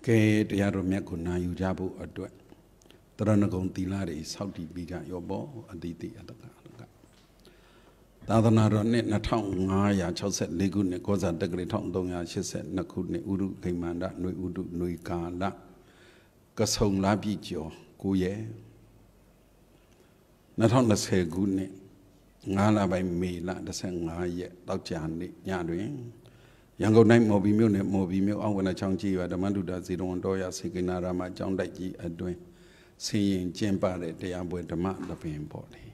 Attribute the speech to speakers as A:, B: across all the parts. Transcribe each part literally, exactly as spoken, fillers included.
A: Kay the Yaromekuna Yujabu or Dwet. The Ranagon Tilari, Saudi Bija Yobo, Aditi at the Ganga. Tadana net Natang Maya, Choset Legun, Nekoza, the Great Tonga, she said, Nakune Uru, Kimanda, Nui Udu, Nui Kanda, Gasong Labijo, Guye. Natong the say good name. Ngala by me, not the same yet, Doctor Yadwin. Yango night mobi mill, mobi mill, on when a changji, the Manduda Zidon Doya, Siginara, my John Daki, a doing, seeing Jempa, they are with the man of the pain body.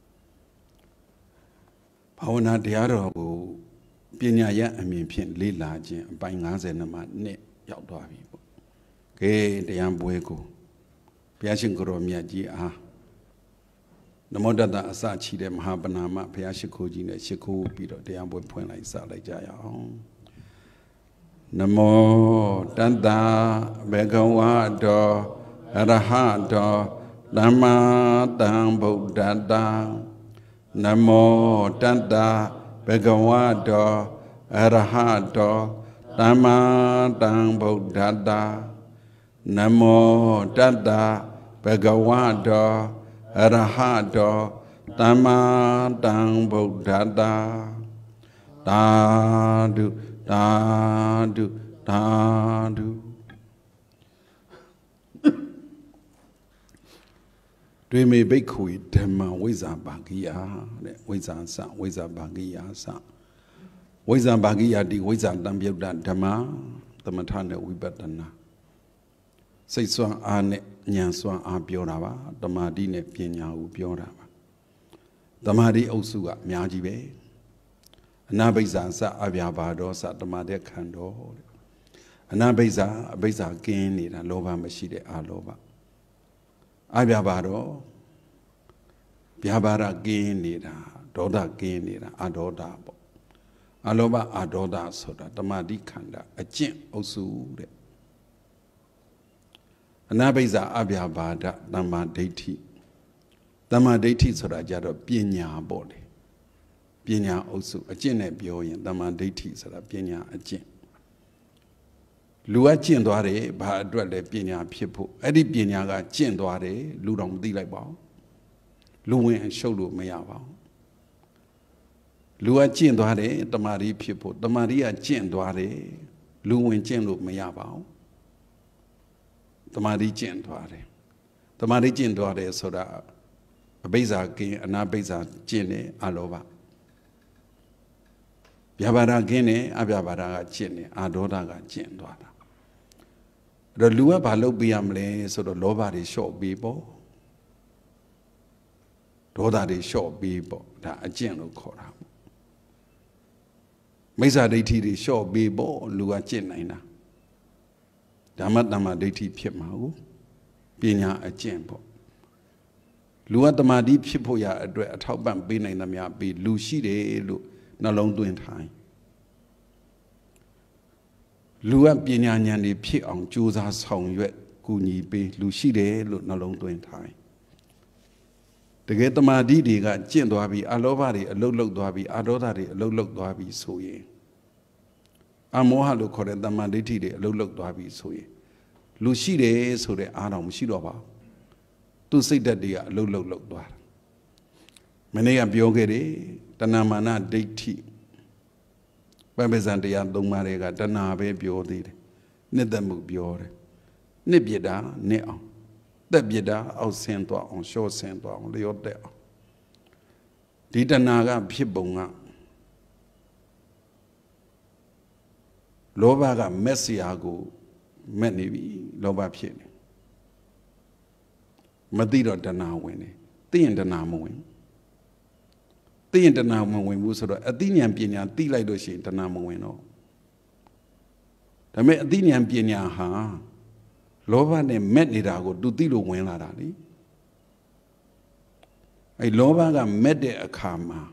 A: Pawana the other who Pinya, I mean, Pin Lila, buying us and a man, net, Yaudavi. Gay, the Ambuego. Piashin Goromiaji, ah. The mother that Asachi them Habanama, Piashikoji, Shiku, Peter, the Ambo point like Salajaya. Namo Dada Begawado Arahado Dhamma Dambo Dada Namo Dada Begawado Arahado Dhamma Dambo Dada Namo Dada Begawado Arahado Dhamma Dambo Dada Dadu Dadu Dadu Dreamy Bakui Dhamma Wiza Bagia Wiza Sa Wiza Bagia Sa Wiza Bagia di Wiza Dambia Dhamma Dhamatana Wibatana Say Swan Ane Nyanswan Abiorava Dhamadine Pienya Ubiorava Dhamadi Osuga Miajibe Anabeza sa abiabado sa tamade kando. Anabeza abeza geni na loba mashide aloba. Abiabado biabara geni na doda geni na adoda bo. Aloba adoda soda tamadi kanda ajin osude. Anabeza abiabada tamadeti. Tamadeti soda jado pienya bode. Pinya also a gene bioyan, Dhamma deity, so that Pinya a gin. Luachi and Dore, Badre Pinya people, Eddie Pinya, Jen Dore, Ludom Dilabo, Luwin and Sholu Mayava. Luachi and Dore, the Mari people, the Maria Jen Dore, Luwin Jenlu Mayava. The Mari Jen Dore. The Mari Jen Dore, so that a Beza Gay and a Beza Jene Alova. Yabara Gene, Abiabara Chene, Adoda Chendwada. The Lua Balo Biamle, so the Lobari short people. Doda de short people, that a general cora. Mesa de tea short people, Lua Chenina. Damatama de tea Piemau, Pina a jempo. Lua the Madi Pipoya, a top band bin in the mia be Lucide, Lu. No long doing time. Lua Pinya the pit on Juza's home yet, Guni be Lucide, look no long doing time. The get the Madidi got Jen Doabi, Alovari, a low look Doabi, Adodari, a low look Doabi, so ye. Amoha look correct the Maditi, a low look Doabi, so ye. Lucide, so the Adam Shidova. To say that they are low look look Doar. Many Biogere. Tanamana deity. Babezandia Domarega, Danabe Biodi, Nedamu Biore, Nebieda, Neo, the Bieda, out Santo on shore Santo on the Odell. Didanaga Pibonga Lobaga Messiago, Menivi, Loba Pieni Madiro Dana Winnie, the Indanamoing. The international when we saw a Dinian Pinya, the Lidoshi international winno. The Dinian Pinya, ha, Lova ne met Nidago, do Dilo win Laradi. A Lova met a karma.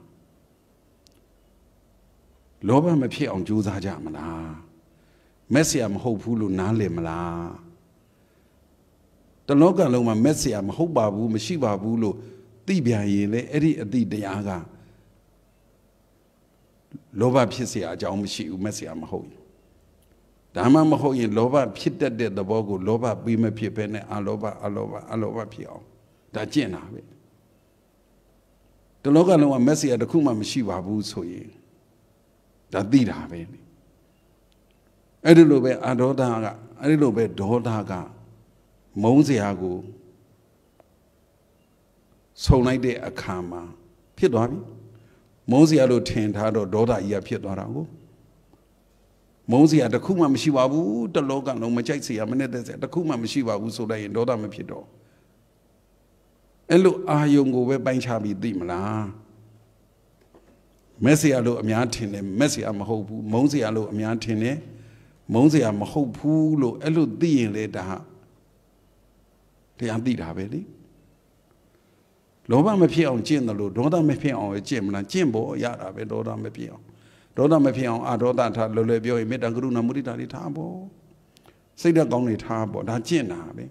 A: Lova me appear on Juza Jamala. Messi am hopeful Nalimala. The local Loma Messi am Hobabu, Meshiba Bulo, Tibia Yele, Eddie Adi Diaga. Lova Pisia, Jaumishi, Messi am home. Dhamma Mee Eain lobaဖြစ်တတ်တဲ့သဘောကိုလောဘပြီးမဖြစ်ဘဲနဲ့အလောဘအလောဘအလောဘဖြစ်အောင်ဒါကျင့်တာပဲတလောကလုံးကမက်ဆေ့တစ်ခုမှမရှိပါဘူးဆိုရင်ဒါသိတာပဲအဲ့ဒီလိုပဲအဒေါသကအဲ့ဒီလိုပဲဒေါသကမုန်းစရာကိုဆုံလိုက်တဲ့အခါမှာဖြစ်သွားပြီမုန်းစရာလို့ထင်ထားတော့ဒေါသကြီးကဖြစ်သွားတာကိုမုန်းစရာတစ်ခုမှမရှိပါဘူးတလောကလုံးမကြိုက်စရာမနဲ့တဲ့စရာတစ်ခုမှမရှိပါဘူးဆိုလိုက်ရင်ဒေါသမဖြစ်တော့အဲ့လိုအာယုံကိုပဲပိုင်းခြားပြီးသိမလားမက်ဆေ့လို့အများထင်တယ်မက်ဆေ့မဟုတ်ဘူးမုန်းစရာလို့အများထင်တယ်မုန်းစရာမဟုတ်ဘူးလို့အဲ့လိုသိရင်လေဒါတရားသိတာပဲလေလောဘမဖြစ်အောင်ကျင့်တယ်လို့ဒေါသမဖြစ်အောင်ကျင့်မလားကျင့်ဖို့ရတာပဲဒေါသမဖြစ်အောင်ဒေါသမဖြစ်အောင်အဒေါသထားလွယ်လွယ်ပြောရင်မေတ္တာကရုဏာမုဒိတာတွေထားဖို့စိတ်ဓာတ်ကောင်းတွေထားဖို့ဒါကျင့်တာပဲ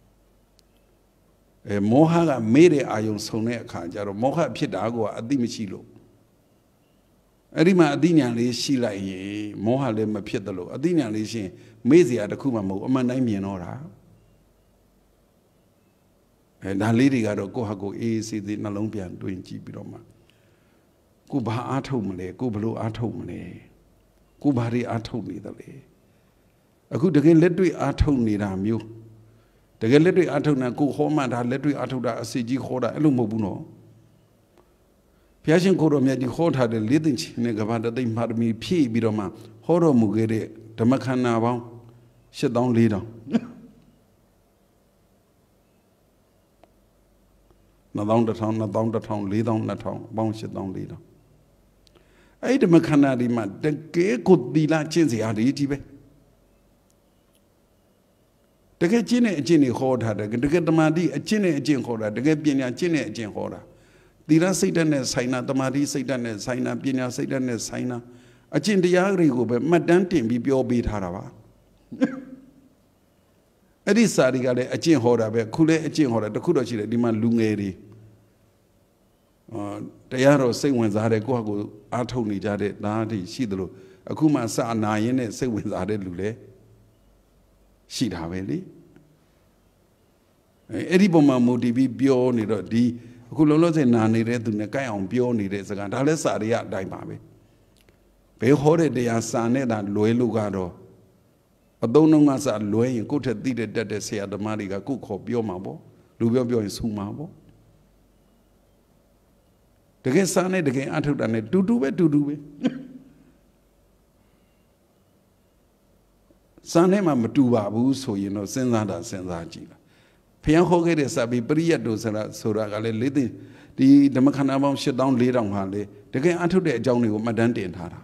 A: အဲမောဟကမေ့တဲ့အာယုံဆုံတဲ့အခါကျတော့မောဟဖြစ်တာကအသိမရှိလို့အဲ့ဒီမှာအသိဉာဏ်လေးရှိလိုက်ရင်မောဟလည်းမဖြစ်တယ်လို့အသိဉာဏ်လေးရှိရင်မေ့စရာတစ်ခုမှမဟုတ်အမှန်တိုင်းမြင်တော့တာအဲဒါလေးတွေကတော့ကိုယ့်ဟာကိုယ်အေးအေးဆေးဆေးနှလုံးပြန်တွင်ကြည့်ပြီးတော့မှကိုဘာအားထုတ်မလဲကိုဘလို့အားထုတ်မလဲကိုဘာတွေအားထုတ်နေတယ်လေအခုတကယ်လက်တွေ့အားထုတ်နေတာမျိုးတကယ်လက်တွေ့အားထုတ်နေကိုဟောမှဒါလက်တွေ့အားထုတ်တာအစီကြီးခေါ်တာအဲ့လိုမဟုတ်ဘူးနော်ဘုရားရှင်ကိုတော်မြတ်ကြီးဟောထားတဲ့လေးသိင်ချင်းနဲ့ကဘာတသိမ့်မှာမီဖြည့်ပြီးတော့မှဟောတော်မူခဲ့တဲ့ဓမ္မခန္ဓာပေါင်းရှစ်သောင်းလေးထောင်နှစ်သောင်းတစ်ထောင်နှစ်သောင်းတစ်ထောင်လေးသောင်းနှစ်ထောင်ပေါင်းရှစ်သောင်းလေးထောင်အဲ့ဒီဓမ္မခန္ဓာဒီမှာတကယ်ကိုသီလကျင့်စရာတွေကြီးပဲတကယ်ကျင့်တဲ့အကျင့်တွေဟောထားတယ်တကယ်တမာတိအကျင့်နဲ့အကျင့်ဟောတာတကယ်ပညာကျင့်တဲ့အကျင့်ဟောတာသီလစိတ်ဓာတ်နဲ့ဆိုင်တာတမာတိစိတ်ဓာတ်နဲ့ဆိုင်တာပညာစိတ်ဓာတ်နဲ့ဆိုင်တာအကျင့်တရားတွေကိုပဲမှတ်တမ်းတင်ပြီးပြောပေးထားတာပါအဲ့ဒီစာတွေကလည်းအကျင့်ဟောတာပဲခုလည်းအကျင့်ဟောတာတခုတော့ရှိတယ်ဒီမှာလူငယ်တွေတရားတော်စိတ်ဝင်စားတဲ့ကိုယ့်ဟာကိုယ်အားထုတ်နေကြတဲ့သားတွေရှိသလိုအခုမှစအနာရင်းနဲ့စိတ်ဝင်စားတဲ့လူလည်းရှိတာပဲလေအဲ့ဒီပုံမှာမူတည်ပြီးပြောနေတော့ဒီအခုလုံးလုံးစင်နာနေတဲ့သူနဲ့ကြိုက်အောင်ပြောနေတဲ့စကားဒါလည်းစာတွေကအတိုင်းပါပဲဘယ်ဟောတဲ့တရားစာနဲ့တာလွဲလို့ကတော့အသုံးနှုန်းကစလွဲရင်ကိုယ့်ထက်သိတဲ့တက်တဲ့ဆရာသမားတွေကကိုယ့်ခေါ်ပြောမှာပေါ့လူပြောပြောရင်ဆူမှာပေါ့တကယ်စာနဲ့တကယ်အထုတ်တာနဲ့တူတူပဲတူတူပဲစာနဲ့မှမတူပါဘူးဆိုရင်တော့စဉ်းစားတာစဉ်းစားကြည့်လားဖျံခေါ်ခဲ့တဲ့စာပြီးပရိယတ်တို့ဆိုတာဆိုတာကလည်းလေးသိဒီဓမ္မခန္ဓာပေါင်းရှစ်သောင်းလေးထောင်ဟာလေတကယ်အထုတ်တဲ့အကြောင်းတွေကိုမှတ်တမ်းတင်ထားတာ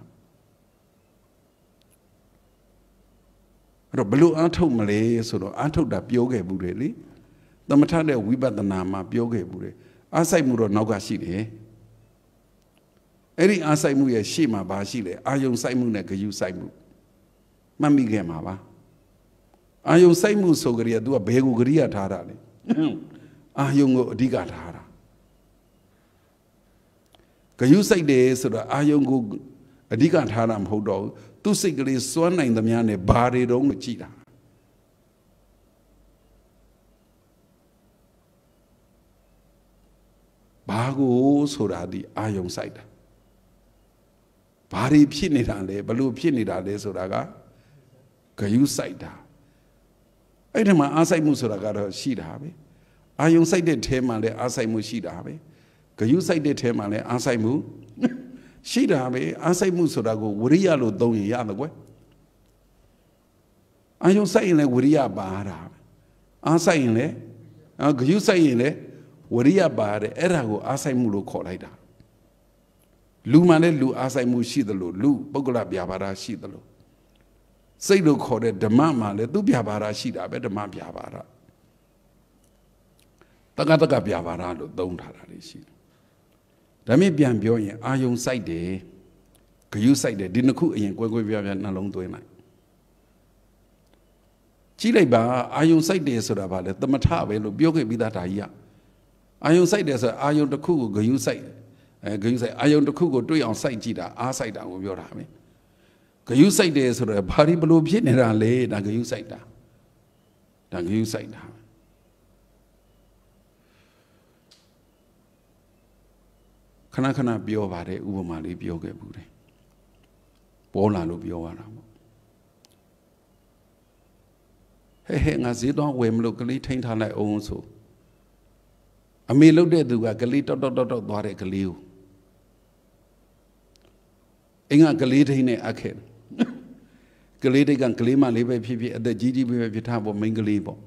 A: အဲ့တော့ဘလို့အထုတ်မလဲဆိုတော့အထုတ်တာပြောခဲ့ဘူးတယ်လေသမထတဲ့ဝိပဿနာမှာပြောခဲ့ဘူးတယ်အားစိုက်မှုတော့နောက်ကရှိတယ်အဲ့ဒီအားစိုက်မှုရဲ့ရှေ့မှာဘာရှိလဲအာယုံစိုက်မှုနဲ့ဂယုစိုက်မှုမှတ်မိခဲ့မှာပါအာယုံစိုက်မှုဆိုကြရသူကဘယ်ကိုဂရိယာထားတာလဲအာယုံကိုအဓိကထားတာဂယုစိုက်တယ်ဆိုတော့အာယုံကိုအဓိကထားတာမဟုတ်တော့ဘူးသူစိတ်ကလေးစွမ်းနိုင်သမျှနဲ့ဘာတွေတုံးကိုကြည့်တာဘာကိုဆိုတာဒီအာယုံစိုက်တာဘာတွေဖြစ်နေတာလဲဘလို့ဖြစ်နေတာလဲဆိုတာကဂယုစိုက်တာအဲ့ဒီမှာအားစိုက်မှုဆိုတာကတော့ရှိတာပဲအာယုံစိုက်တဲ့ထဲမှာလည်းအားစိုက်မှုရှိတာပဲဂယုစိုက်တဲ့ထဲမှာလည်းအားစိုက်မှုရှိတာပဲအားစိုက်မှုဆိုတာကိုဝရိယလို့သုံးရင်ရတယ်ကွယ်အာယုံစိုက်ရင်လည်းဝရိယပါတာအားစိုက်ရင်လည်းဂယုစိုက်ရင်လည်းဝရိယပါတယ်အဲ့ဒါကိုအားစိုက်မှုလို့ခေါ်လိုက်တာလူမှလည်းလူအားစိုက်မှုရှိသလိုလူပုဂ္ဂလဗျာပါဒရှိသလိုစိတ်လို့ခေါ်တဲ့ဓမ္မမှာလည်းသူဗျာပါဒရှိတာပဲဓမ္မဗျာပါဒတက္ကတက္ကဗျာပါဒလို့သုံးထားတာလေးရှိတယ်ဒါမြင်ပြန်ပြောရင်အာယုံစိုက်တယ်ဂယုစိုက်တယ်ဒီနှစ်ခုအရင်ကွဲကွဲပြားပြားနှလုံးသွင်းလိုက်ကြည့်လိုက်ပါအာယုံစိုက်တယ်ဆိုတာဗာလဲသမထပဲလို့ပြောခဲ့ပြီးသားဒါကြီးကအာယုံစိုက်တယ်ဆိုတာအာယုံတစ်ခုကိုဂယုစိုက်အဲဂယုစိုက်အာယုံတစ်ခုကိုတွေ့အောင်စိုက်ကြည့်တာအားစိုက်တာကိုပြောတာပဲဂဂယုစိုက်တယ်ဆိုတော့ဘာဒီဘလို့ဖြစ်နေတာလဲဒါဂယုစိုက်တာဒါဂယုစိုက်တာခဏခဏပြောပါတယ်ဥပမာလေးပြောခဲ့ဘူးတယ်ပေါ်လာလို့ပြောရတာပေါ့ဟဲ့ဟဲ့ငါဈေးသွားဝယ်မလို့ကလေးထိန်းထားလိုက်အောင်ဆိုအမေလှုပ်တဲ့သူကကလေးတောက်တောက်တောက်တောက်သွားတဲ့ကလေးကိုအင်းကကလေးထိန်းနဲ့အပ်ခဲ့ကလေးတိတ်ကကလေးမလေးပဲဖြစ်ဖြစ်အသက်ကြီးကြီးပဲဖြစ်ထားပေါ့မိန်းကလေးပေါ့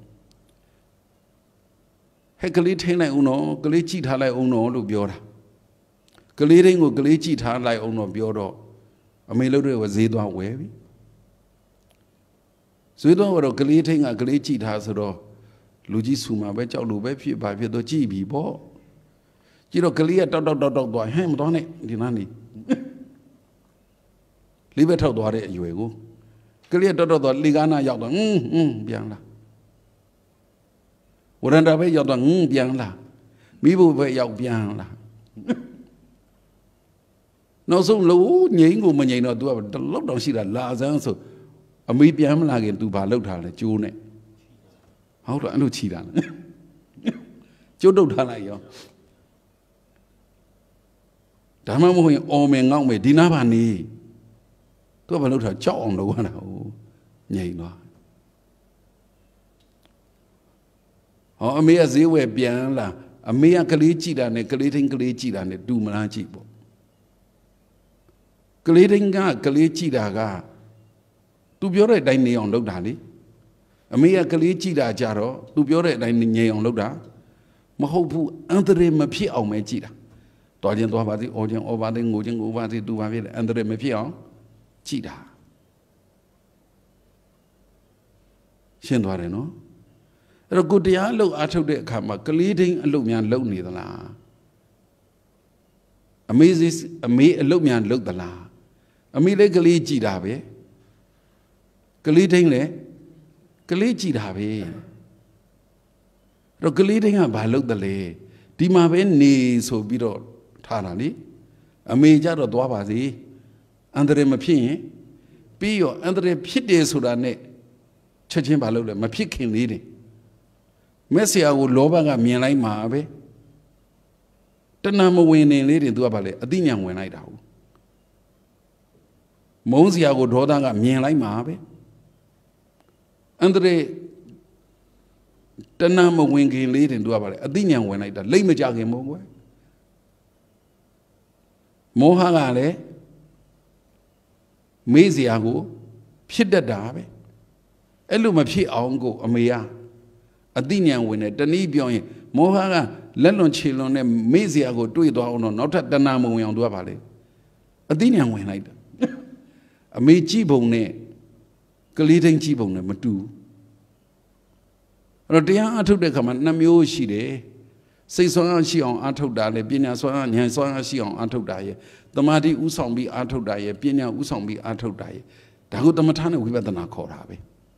A: ဟဲ့ကလေးထိန်းလိုက်အောင်တော့ကလေးကြည့်ထားလိုက်အောင်တော့လို့ပြောတာကလေးတိုင်းကိုကလေးကြည့်ထားလိုက်အောင်တော့ပြောတော့အမေလှုပ်တဲ့ကဈေးသွားဝယ်ပြီဈေးသွားတော့ကလေးထိန်းကကလေးကြည့်ထားဆိုတော့လူကြီးဆူမှာပဲကြောက်လို့ပဲဖြစ်ပါဖြစ်တော့ကြည့်ပြီပေါ့ကြည့်တော့ကလေးကတောက်တောက်တောက်တောက်သွားဟဲ့မသွားနဲ့ဒီနားနေလေးပဲထောက်သွားတဲ့အရွယ်ကိုကလေးကတောက်တောက်သွားလေကားနာရောက်တော့ဟင်းဟင်းပြန်လာဝရန္တာပဲရောက်တော့ဟင်းပြန်လာမိဖို့ပဲရောက်ပြန်လာနောက်ဆုံးလို့ငိမ့်ကိုမငိမ့်တော့ तू ကတလောက်တောင်ရှိတာလာစမ်းဆိုအမေပြန်မလာခင် तू ဘာလုပ်ထားလဲကျိုးနဲ့ဟုတ်တော့အဲ့လိုခြီတာလဲကျိုးတုတ်ထားလိုက်ရောဒါမှမဟုတ်ရင်အော်မယ်ငေါ့မယ်ဒီနားပါနေ तू ကဘာလုပ်ထားကြောက်အောင်လုပ်ရတာဟိုငိမ့်သွားဟောအမေကဈေးဝယ်ပြန်လာအမေကကလေးကြည့်တာနဲ့ကလေးတိုင်းကလေးကြည့်တာနဲ့တူမလားကြည့်ပေါ့ကလေးတိုင်းကကလေးကြည့်တာက तू ပြောတဲ့အတိုင်းနေအောင်လုပ်တာလေအမေကကလေးကြည့်တာကြတော့ तू ပြောတဲ့အတိုင်းငြိမ်အောင်လုပ်တာမဟုတ်ဘူးအန္တရာယ်မဖြစ်အောင်ပဲကြည့်တာတွားခြင်းတွားပါစေအော်ခြင်းအော်ပါစေငိုခြင်းငိုပါစေ तू ဘာဖြစ်လဲအန္တရာယ်မဖြစ်အောင်ကြည့်တာရှင်းသွားတယ်နော်အဲ့တော့ကိုတရားအလုပ်အားထုတ်တဲ့အခါမှာကလေးတိုင်းအလုပ်များလုပ်နေသလားအမေစီအမေအလုပ်များလုပ်သလားအမေလည်းကလေးကြည့်တာပဲကလေးတိုင်းလည်းကလေးကြည့်တာပဲအဲ့တော့ကလေးတိုင်းကဘာလုပ်တယ်လဲဒီမှာပဲနေဆိုပြီးတော့ထားတာလေအမေကြတော့သွားပါစေအန္တရာယ်မဖြစ်ရင်ပြီးရောအန္တရာယ်ဖြစ်တယ်ဆိုတာနဲ့ချက်ချင်းဘာလုပ်လဲမဖြစ်ခင်လေးတယ်မက်ဆီယာကိုလောဘကမြင်လိုက်မှာပဲတဏှာမဝင်နေလေးတွေသူကဘာလဲအသိဉာဏ်ဝင်လိုက်တာဟုတ်မုန်းစရာကိုဒေါသကမြင်လိုက်မှာပဲအန္တရာယ်တဏှာမဝင်ခင်လေးတင်သူကပါလေအသိဉာဏ်ဝင်လိုက်တာလိမ့်မကြခင်မို့ကွယ်မောဟကလည်းမေးစရာကိုဖြစ်တတ်တာပဲအဲ့လိုမဖြစ်အောင်ကိုအမေကအသိဉာဏ်ဝင်တယ်တနည်းပြောရင်မောဟကလက်လွန်ခြေလွန်နဲ့မေးစရာကိုတွေးသွားအောင်တော့နောက်ထပ်တဏှာမဝင်အောင်သူကပါလေအသိဉာဏ်ဝင်လိုက်တာအမေကြည့်ပုံနဲ့ကလေးတိုင်းကြည့်ပုံနဲ့မတူအဲ့တော့တရားအထုတ်တဲ့ခါမှာနှစ်မျိုးရှိတယ်စိတ်ဆွမ်းအားရှိအောင်အထုတ်တာလေပညာဆွမ်းအားဉာဏ်ဆွမ်းအားရှိအောင်အထုတ်တာရဲ့တမာတိဥဆောင်ပြီးအထုတ်တာရဲ့ပညာဥဆောင်ပြီးအထုတ်တာရဲ့ဒါကိုသမထနဲ့ဝိပဿနာခေါ်တာပဲ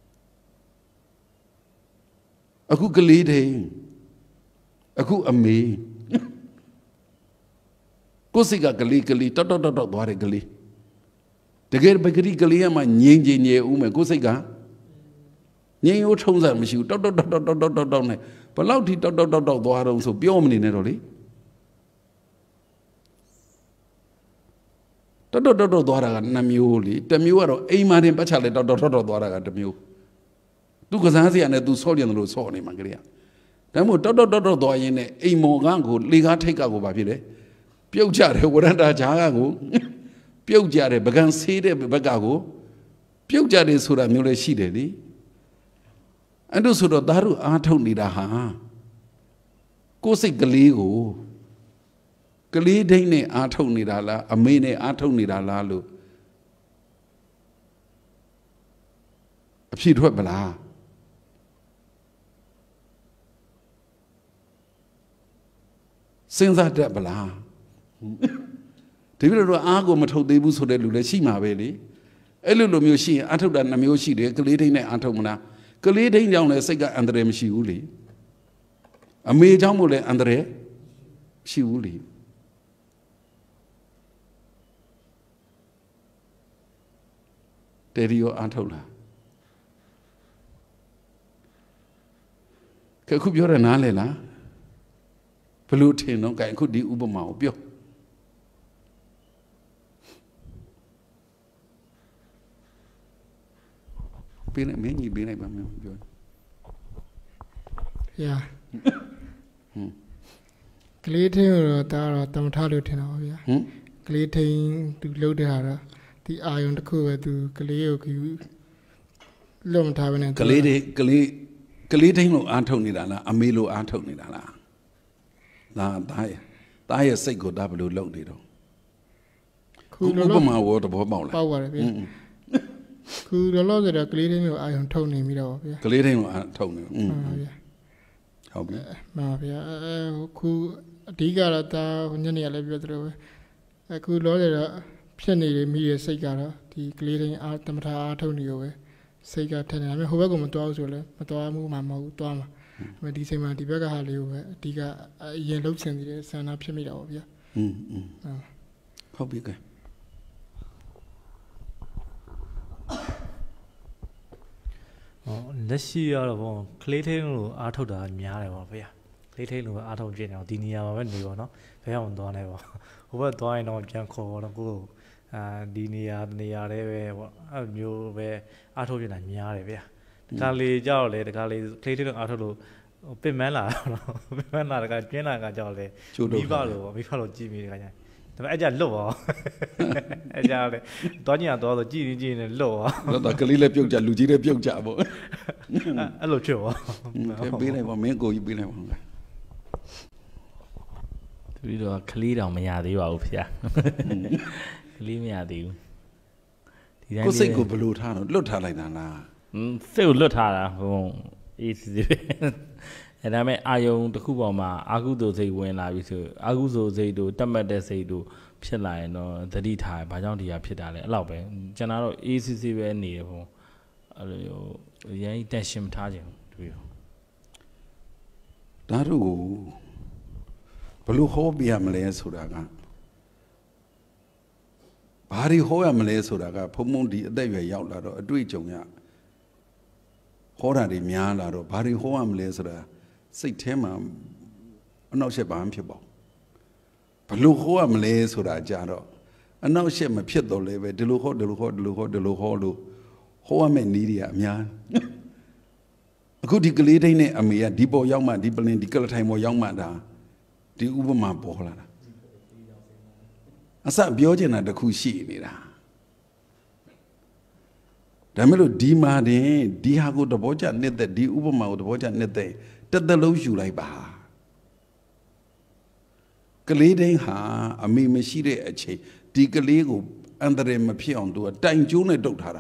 A: အခုကလေးတိုင်းအခုအမေကိုယ်စိတ်ကကလေးကလေးတောက်တောက်တောက်တောက်သွားတယ်ကလေးတကယ်ပဂရိကလေးကမှငြိမ်ငြိမ်ငြိမ်ဦးမယ်ကိုယ်စိတ်ကငြိမ်ရိုးထုံးစံမရှိဘူးတောက်တောက်တောက်တောက်တောက်တောက်တောက်နဲ့ဘလောက်ထိတောက်တောက်တောက်တောက်သွားတော့ဆိုပြောမနေနဲ့တော့လေတောက်တောက်တောက်တောက်သွားတာကနှစ်မျိုးလေတစ်မျိုးကတော့အိမ်မာတင်ပတ်ချလဲတောက်တောက်တောက်တောက်သွားတာကတစ်မျိုးသူကစားစရာနဲ့သူဆော့ကြတယ်လို့ဆော့နေမှာကလေးကဒါမှမဟုတ်တောက်တောက်တောက်တောက်သွားရင်းနဲ့အိမ်မော်ကကိုလေကားထိတ်ကကိုဘာဖြစ်လဲပြုတ်ကြတယ်ဝရန္တာဂျာကကိုပြုတ်ကြတယ်ပကံဆေးတဲ့ဘက်ကကိုပြုတ်ကြတယ်ဆိုတာမျိုးလည်းရှိတယ်လေအဲ့ဒါဆိုတော့သားတို့အားထုတ်နေတာဟာကိုယ်စိတ်ကလေးကိုကလေးဒိတ်နဲ့အားထုတ်နေတာလားအမေနဲ့အားထုတ်နေတာလားလို့အဖြစ်ထွက်ပလားစဉ်းစားတတ်ပလားဒီလိုတော့အားကိုမထုတ်သေးဘူးဆိုတဲ့လူလည်းရှိမှာပဲလေအဲ့လိုလိုမျိုးရှိရင်အားထုတ်တာနှမျိုးရှိတယ်ကလေးဒိတ်နဲ့အားထုတ်မလားကလေးဒိတ်ကြောင့်လည်းစိတ်ကအန္တရာယ်မရှိဘူးလေအမေကြောင့်မို့လည်းအန္တရာယ်မရှိဘူးလေ Terio Antola. Kakubura Nalela Polluting, no guy could do Ubama. Bio. Been a many been a man.
B: Yeah. Clayton or Tara Tamatalu Tena. Clayton to load the eye on the cover to Kaleo. Long time and
A: Kalede Kalede Antoni Dana, Amilo Antoni Dana. La die. Die a sego double loaded. Ubama water power.
B: Could a lot of cleaning I on Tony Miro.
A: Cleaning Tony. How be?
B: Mafia. Cool. Digarata, Nania Leviatro. I could load Penny media Segara, the clearing art Tamata Antonio. Sega ten. I mean, whoever come to us, Matoamu, Mamma, Toma. When the same Divaga Halu, Diga, yellow send San up Shemida.
A: Hm. How big?
C: Let's see all of Clayton out of the Miara. Clayton out of General Dinia when they were not fair on Donever. Over doing on Janko or go. Dinia, Niare, you were out of Miara. The Kali Jolly, the Kali Clayton out of Pimela, Pimela, Jena Jolly, Vivalo, Vivalo Jimmy. I just low. I just Donia do the G G and low.
A: The Kalila Pioja, Lugina Pioja.
C: Hello, Joe.
A: Been a mango, you've been a one.
D: We do a clear on me out here. Leave me at you.
A: Go say go below town, look like that.
D: Phil Lutara, easy. And I mean, I own the Kubama, Agudo they went like to Aguzo they do, Tamada they do, Pilla, no, the detail, by don't you appear that love it. General easy very near. Yeah, that's him charging to you.
A: Daru Blue Hobby Amalays Hudaga Bari Hoa Malays Hudaga, Pomundi, they were Yaula, a Duijonia Hora de Miala, Bari Hoa Malays. Say Tema, no ship I'm people. Blue Hoa Malays Hudajaro, and no ship my pieto leve, Deluho, Deluho, Deluho, Deluho, Hoa Menidia, Mia. A good declating a mere depot young man, deep in the color time or young man, the Ubama Bola. I saw Biogen at the Kushi. Damelo Dima de Diago the Boja net that the Ubama the Boja net day. That the low you like Baha. Kaliding ha, a me machine a che, Digalego, under them appear onto a time June a doctora.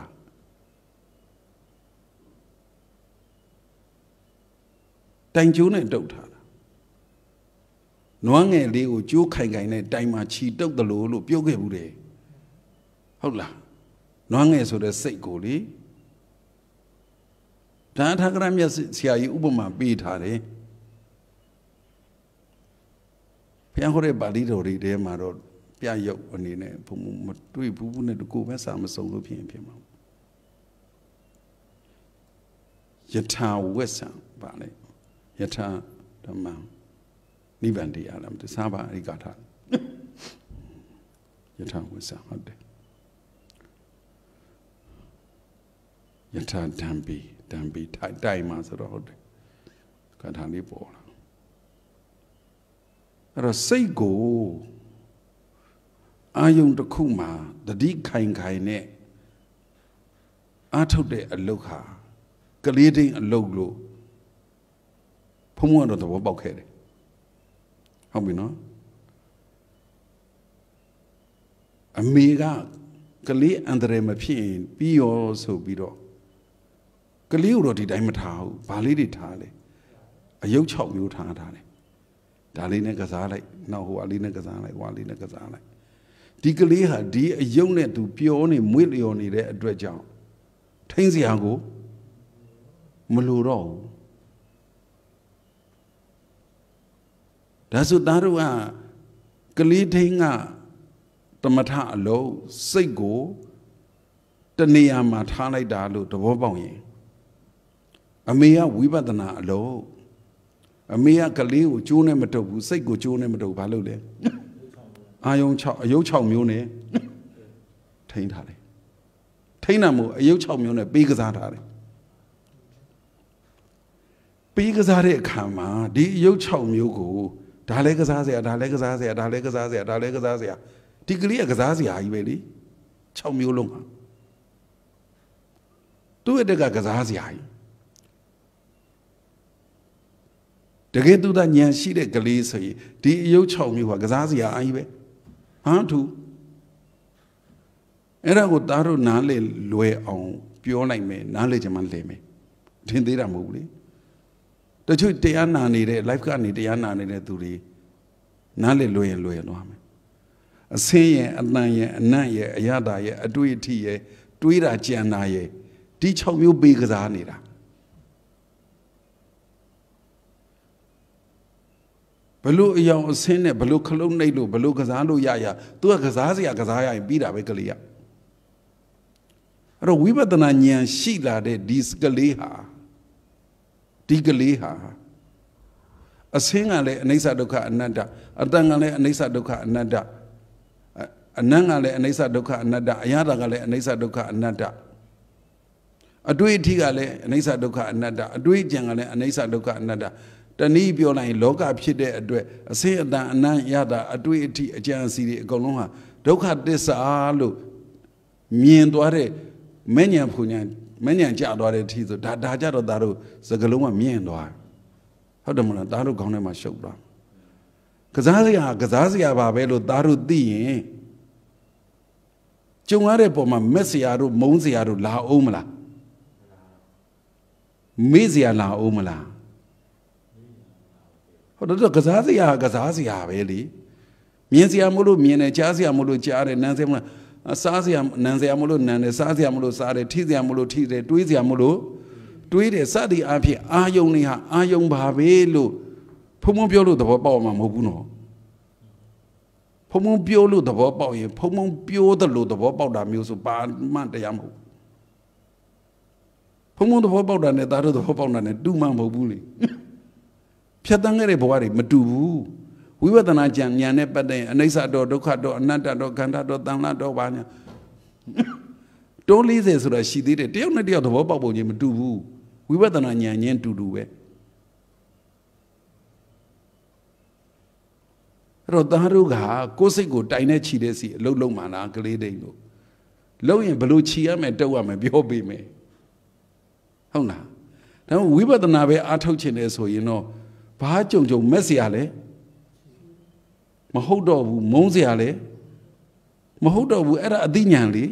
A: Time June a doctora. No one a leo, Joe Kangane, time she took the low, Pioge Bude. Hola. No one is with a sick goalie. Tantagram yes, see, I Ubama beat her. Pianore Balido, de Maro, Piayo, and in a Pum, three Pupuna to go as I'm a solo P M P. Yata Western Valley, Yata Dhamma Mee Eain Alam, the Saba Rigata Yata Western. Yata Dambi. Dambi, tie master road. Can't handle ball. There are say go. I own the Kuma, the deep kind kind. I told the aloha, Galeading a logo. Puma of the Wabokhead. How we know? Amiga, Gale and the Remapian, be also bedo. Kaleo did I matao, Balidi Tale, a yoke chop you tale. Dalina Gazale, now Walina Gazale, Walina Gazale. Digaliha, di a young net to Pione, Willioni de Dredja. Tanziago Muluro. That's what Darua Galitinga, the Mata low, say go. တနေရာမှာထားလိုက်တာလို့သဘောပေါက်ရင်အမေကဝိပဿနာအလုံးအမေကကလေးကိုကျိုးနဲ့မတုပ်ဘူးစိတ်ကိုကျိုးနဲ့မတုပ်ဘာလို့လဲအာယုံ၆အယုတ်၆မျိုးနဲ့ထိန်းထားတယ်ထိန်းတာမို့အယုတ်၆မျိုးနဲ့ပေးကစားထားတယ်ပေးကစားတဲ့အခါမှာဒီအယုတ်၆မျိုးကိုဒါလဲကစားစရာဒါလဲကစားစရာဒါလဲကစားစရာဒါလဲကစားစရာဒီကလေးကကစားစရာကြီးပဲလေ၆မျိုးလုံးဟာသူ့အတက်ကကစားစရာကြီးတကယ်သူသားဉာဏ်ရှိတဲ့ကလေးဆိုရင်ဒီအယုတ်၆မျိုးဟာကစားစရာအကြီးပဲဟမ်သူအဲ့ဒါကိုသားတို့နားလေလွယ်အောင်ပြောလိုက်မယ်နားလေချင်မှလဲမယ်ထင်သေးတာမဟုတ်ဘူးလေတချို့တရားနာနေတဲ့ live ကနေတရားနာနေတဲ့သူတွေနားလေလွယ်ရင်လွယ်သွားမယ်အစင်းရဲ့အတန်ရဲ့အနတ်ရဲ့အရသာရဲ့အတွေ့အထိရဲ့တွေးတာကြံတာရဲ့ဒီ၆မျိုးပေးကစားနေတာဘလို့အယောင်အစင်းနဲ့ဘလို့ခလုံးနှိပ်လို့ဘလို့ကစားလို့ရရသူကကစားစရာကစားရရင်ပြီးတာပဲကလေးကအဲ့တော့ဝိပဿနာဉာဏ်ရှိလာတဲ့ဒီကလေးဟာဒီကလေးဟာအစင်းကလည်းအနိစ္စဒုက္ခအနတ္တအတန်ကလည်းအနိစ္စဒုက္ခအနတ္တအနံ့ကလည်းအနိစ္စဒုက္ခအနတ္တအရသာကလည်းအနိစ္စဒုက္ခအနတ္တအတွေ့အထိကလည်းအနိစ္စဒုက္ခအနတ္တအတွေ့အကြံကလည်းအနိစ္စဒုက္ခအနတ္တတနည်းပြောလိုက်ရင်လောကဖြစ်တဲ့အတွက်အစင်းအတန်အနံ့ရတာအတွေ့အထိအကြံအစီတွေအကုန်လုံးဟာဒုက္ခသစ္စာလို့မြင်သွားတဲ့မဉ္ဇဉ်ဖူညာမဉ္ဇဉ်ကြသွားတဲ့အထိဆိုဒါဒါကြတော့ဒါတို့စကလုံးကမြင်သွားဟုတ်တယ်မလားဒါတို့ခေါင်းထဲမှာရှုပ်သွားကစားစရာကစားစရာပါပဲလို့ဒါတို့သိရင်ကြုံရတဲ့ပုံမှာမက်စရာတို့မုန်းစရာတို့လာအောင်မလားမေ့စရာလာအောင်မလားဟုတ်တယ်ကစားစရာကစားစရာပဲလေမြင်စရာမလို့မြင်တယ်ကြားစရာမလို့ကြားတယ်နားစရာမလို့စားစရာနံစရာမလို့နံတယ်စားစရာမလို့စားတယ်ထိစရာမလို့ထိတယ်တွေးစရာမလို့တွေးတယ်စသည်အဖြစ်အာယုံတွေဟာအာယုံပါပဲလို့ဖုံဖုံပြောလို့သဘောပေါက်မှာမဟုတ်ဘူးနော်ဖုံဖုံပြောလို့သဘောပေါက်ရင်ဖုံဖုံပြောတယ်လို့သဘောပေါက်တာမျိုးဆိုဘာမှတရားမဟုတ်ဖုံဖုံသဘောပေါက်တာနဲ့သားတို့သဘောပေါက်တာနဲ့တူမှမဟုတ်ဘူးလေဖြတ်တန်းခဲ့တဲ့ဘဝတွေမတူဘူးဝိပဿနာဉာဏ်ဉာဏ်နဲ့ပတ်သက်ရင်အနိစ္စတော့ဒုက္ခတော့အနတ္တတော့ခန္ဓာတော့တဏှာတော့ဘာညာတိုးလေးစေဆိုတာရှိသေးတယ်တယောက်နဲ့တယောက်သဘောပေါက်ပုံချင်းမတူဘူးဝိပဿနာဉာဏ်ချင်းတူတူပဲအဲ့တော့သားတို့ကကိုယ်စိတ်ကိုတိုင်နဲ့ခြီတဲ့စီအလုံးလုံးမှလားကလေးတိန်တို့လုံးရင်ဘလို့ခြီရမယ်တုပ်ရမယ်ပြောပေးမယ်ဟုတ်လားဒါပေမဲ့ဝိပဿနာပဲအားထုတ်ခြင်းလေဆိုရင်တော့ဘာကြုံကြုံမက်စရာလဲမဟုတ်တော့ဘူးမုန်းစရာလဲမဟုတ်တော့ဘူးအဲ့ဒါအသိဉာဏ်လေ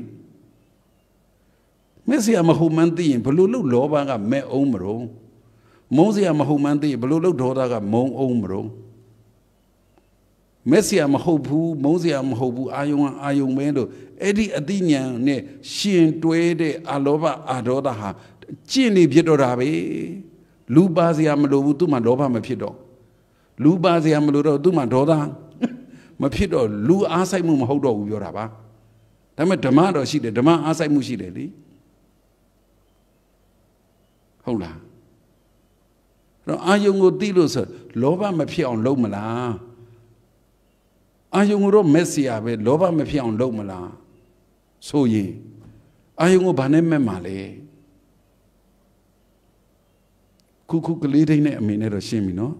A: မက်စရာမဟုတ်မှန်းသိရင်ဘလို့လို့လောဘကမဲ့အောင်မလို့မုန်းစရာမဟုတ်မှန်းသိရင်ဘလို့လို့ဒေါသကမုန်းအောင်မလို့မက်စရာမဟုတ်ဘူးမုန်းစရာမဟုတ်ဘူးအာယုံကအာယုံပဲလို့အဲ့ဒီအသိဉာဏ်နဲ့ရှင်တွဲတဲ့အလောဘအာဒေါသဟာကျင့်နေဖြစ်တော့တာပဲလူပါစရာမလိုဘူးသူ့မှာလောဘမဖြစ်တော့လူပါစရာမလိုတော့သူ့မှာဒေါသမဖြစ်တော့လူအားဆိုင်မှုမဟုတ်တော့ဘူးပြောတာပါဒါပေမဲ့ဓမ္မတော့ရှိတယ်ဓမ္မအားဆိုင်မှုရှိတယ်လေဟုတ်လားအဲ့တော့အာယုံကိုသိလို့ဆိုလောဘမဖြစ်အောင်လုပ်မလားအာယုံကိုတော့မက်စရာပဲလောဘမဖြစ်အောင်လုပ်မလားဆိုရင်အာယုံကိုဘာနဲ့မက်မှာလဲခုခုကလေးတိုင်းနဲ့အမေနဲ့တော့ရှင်းပြီနော်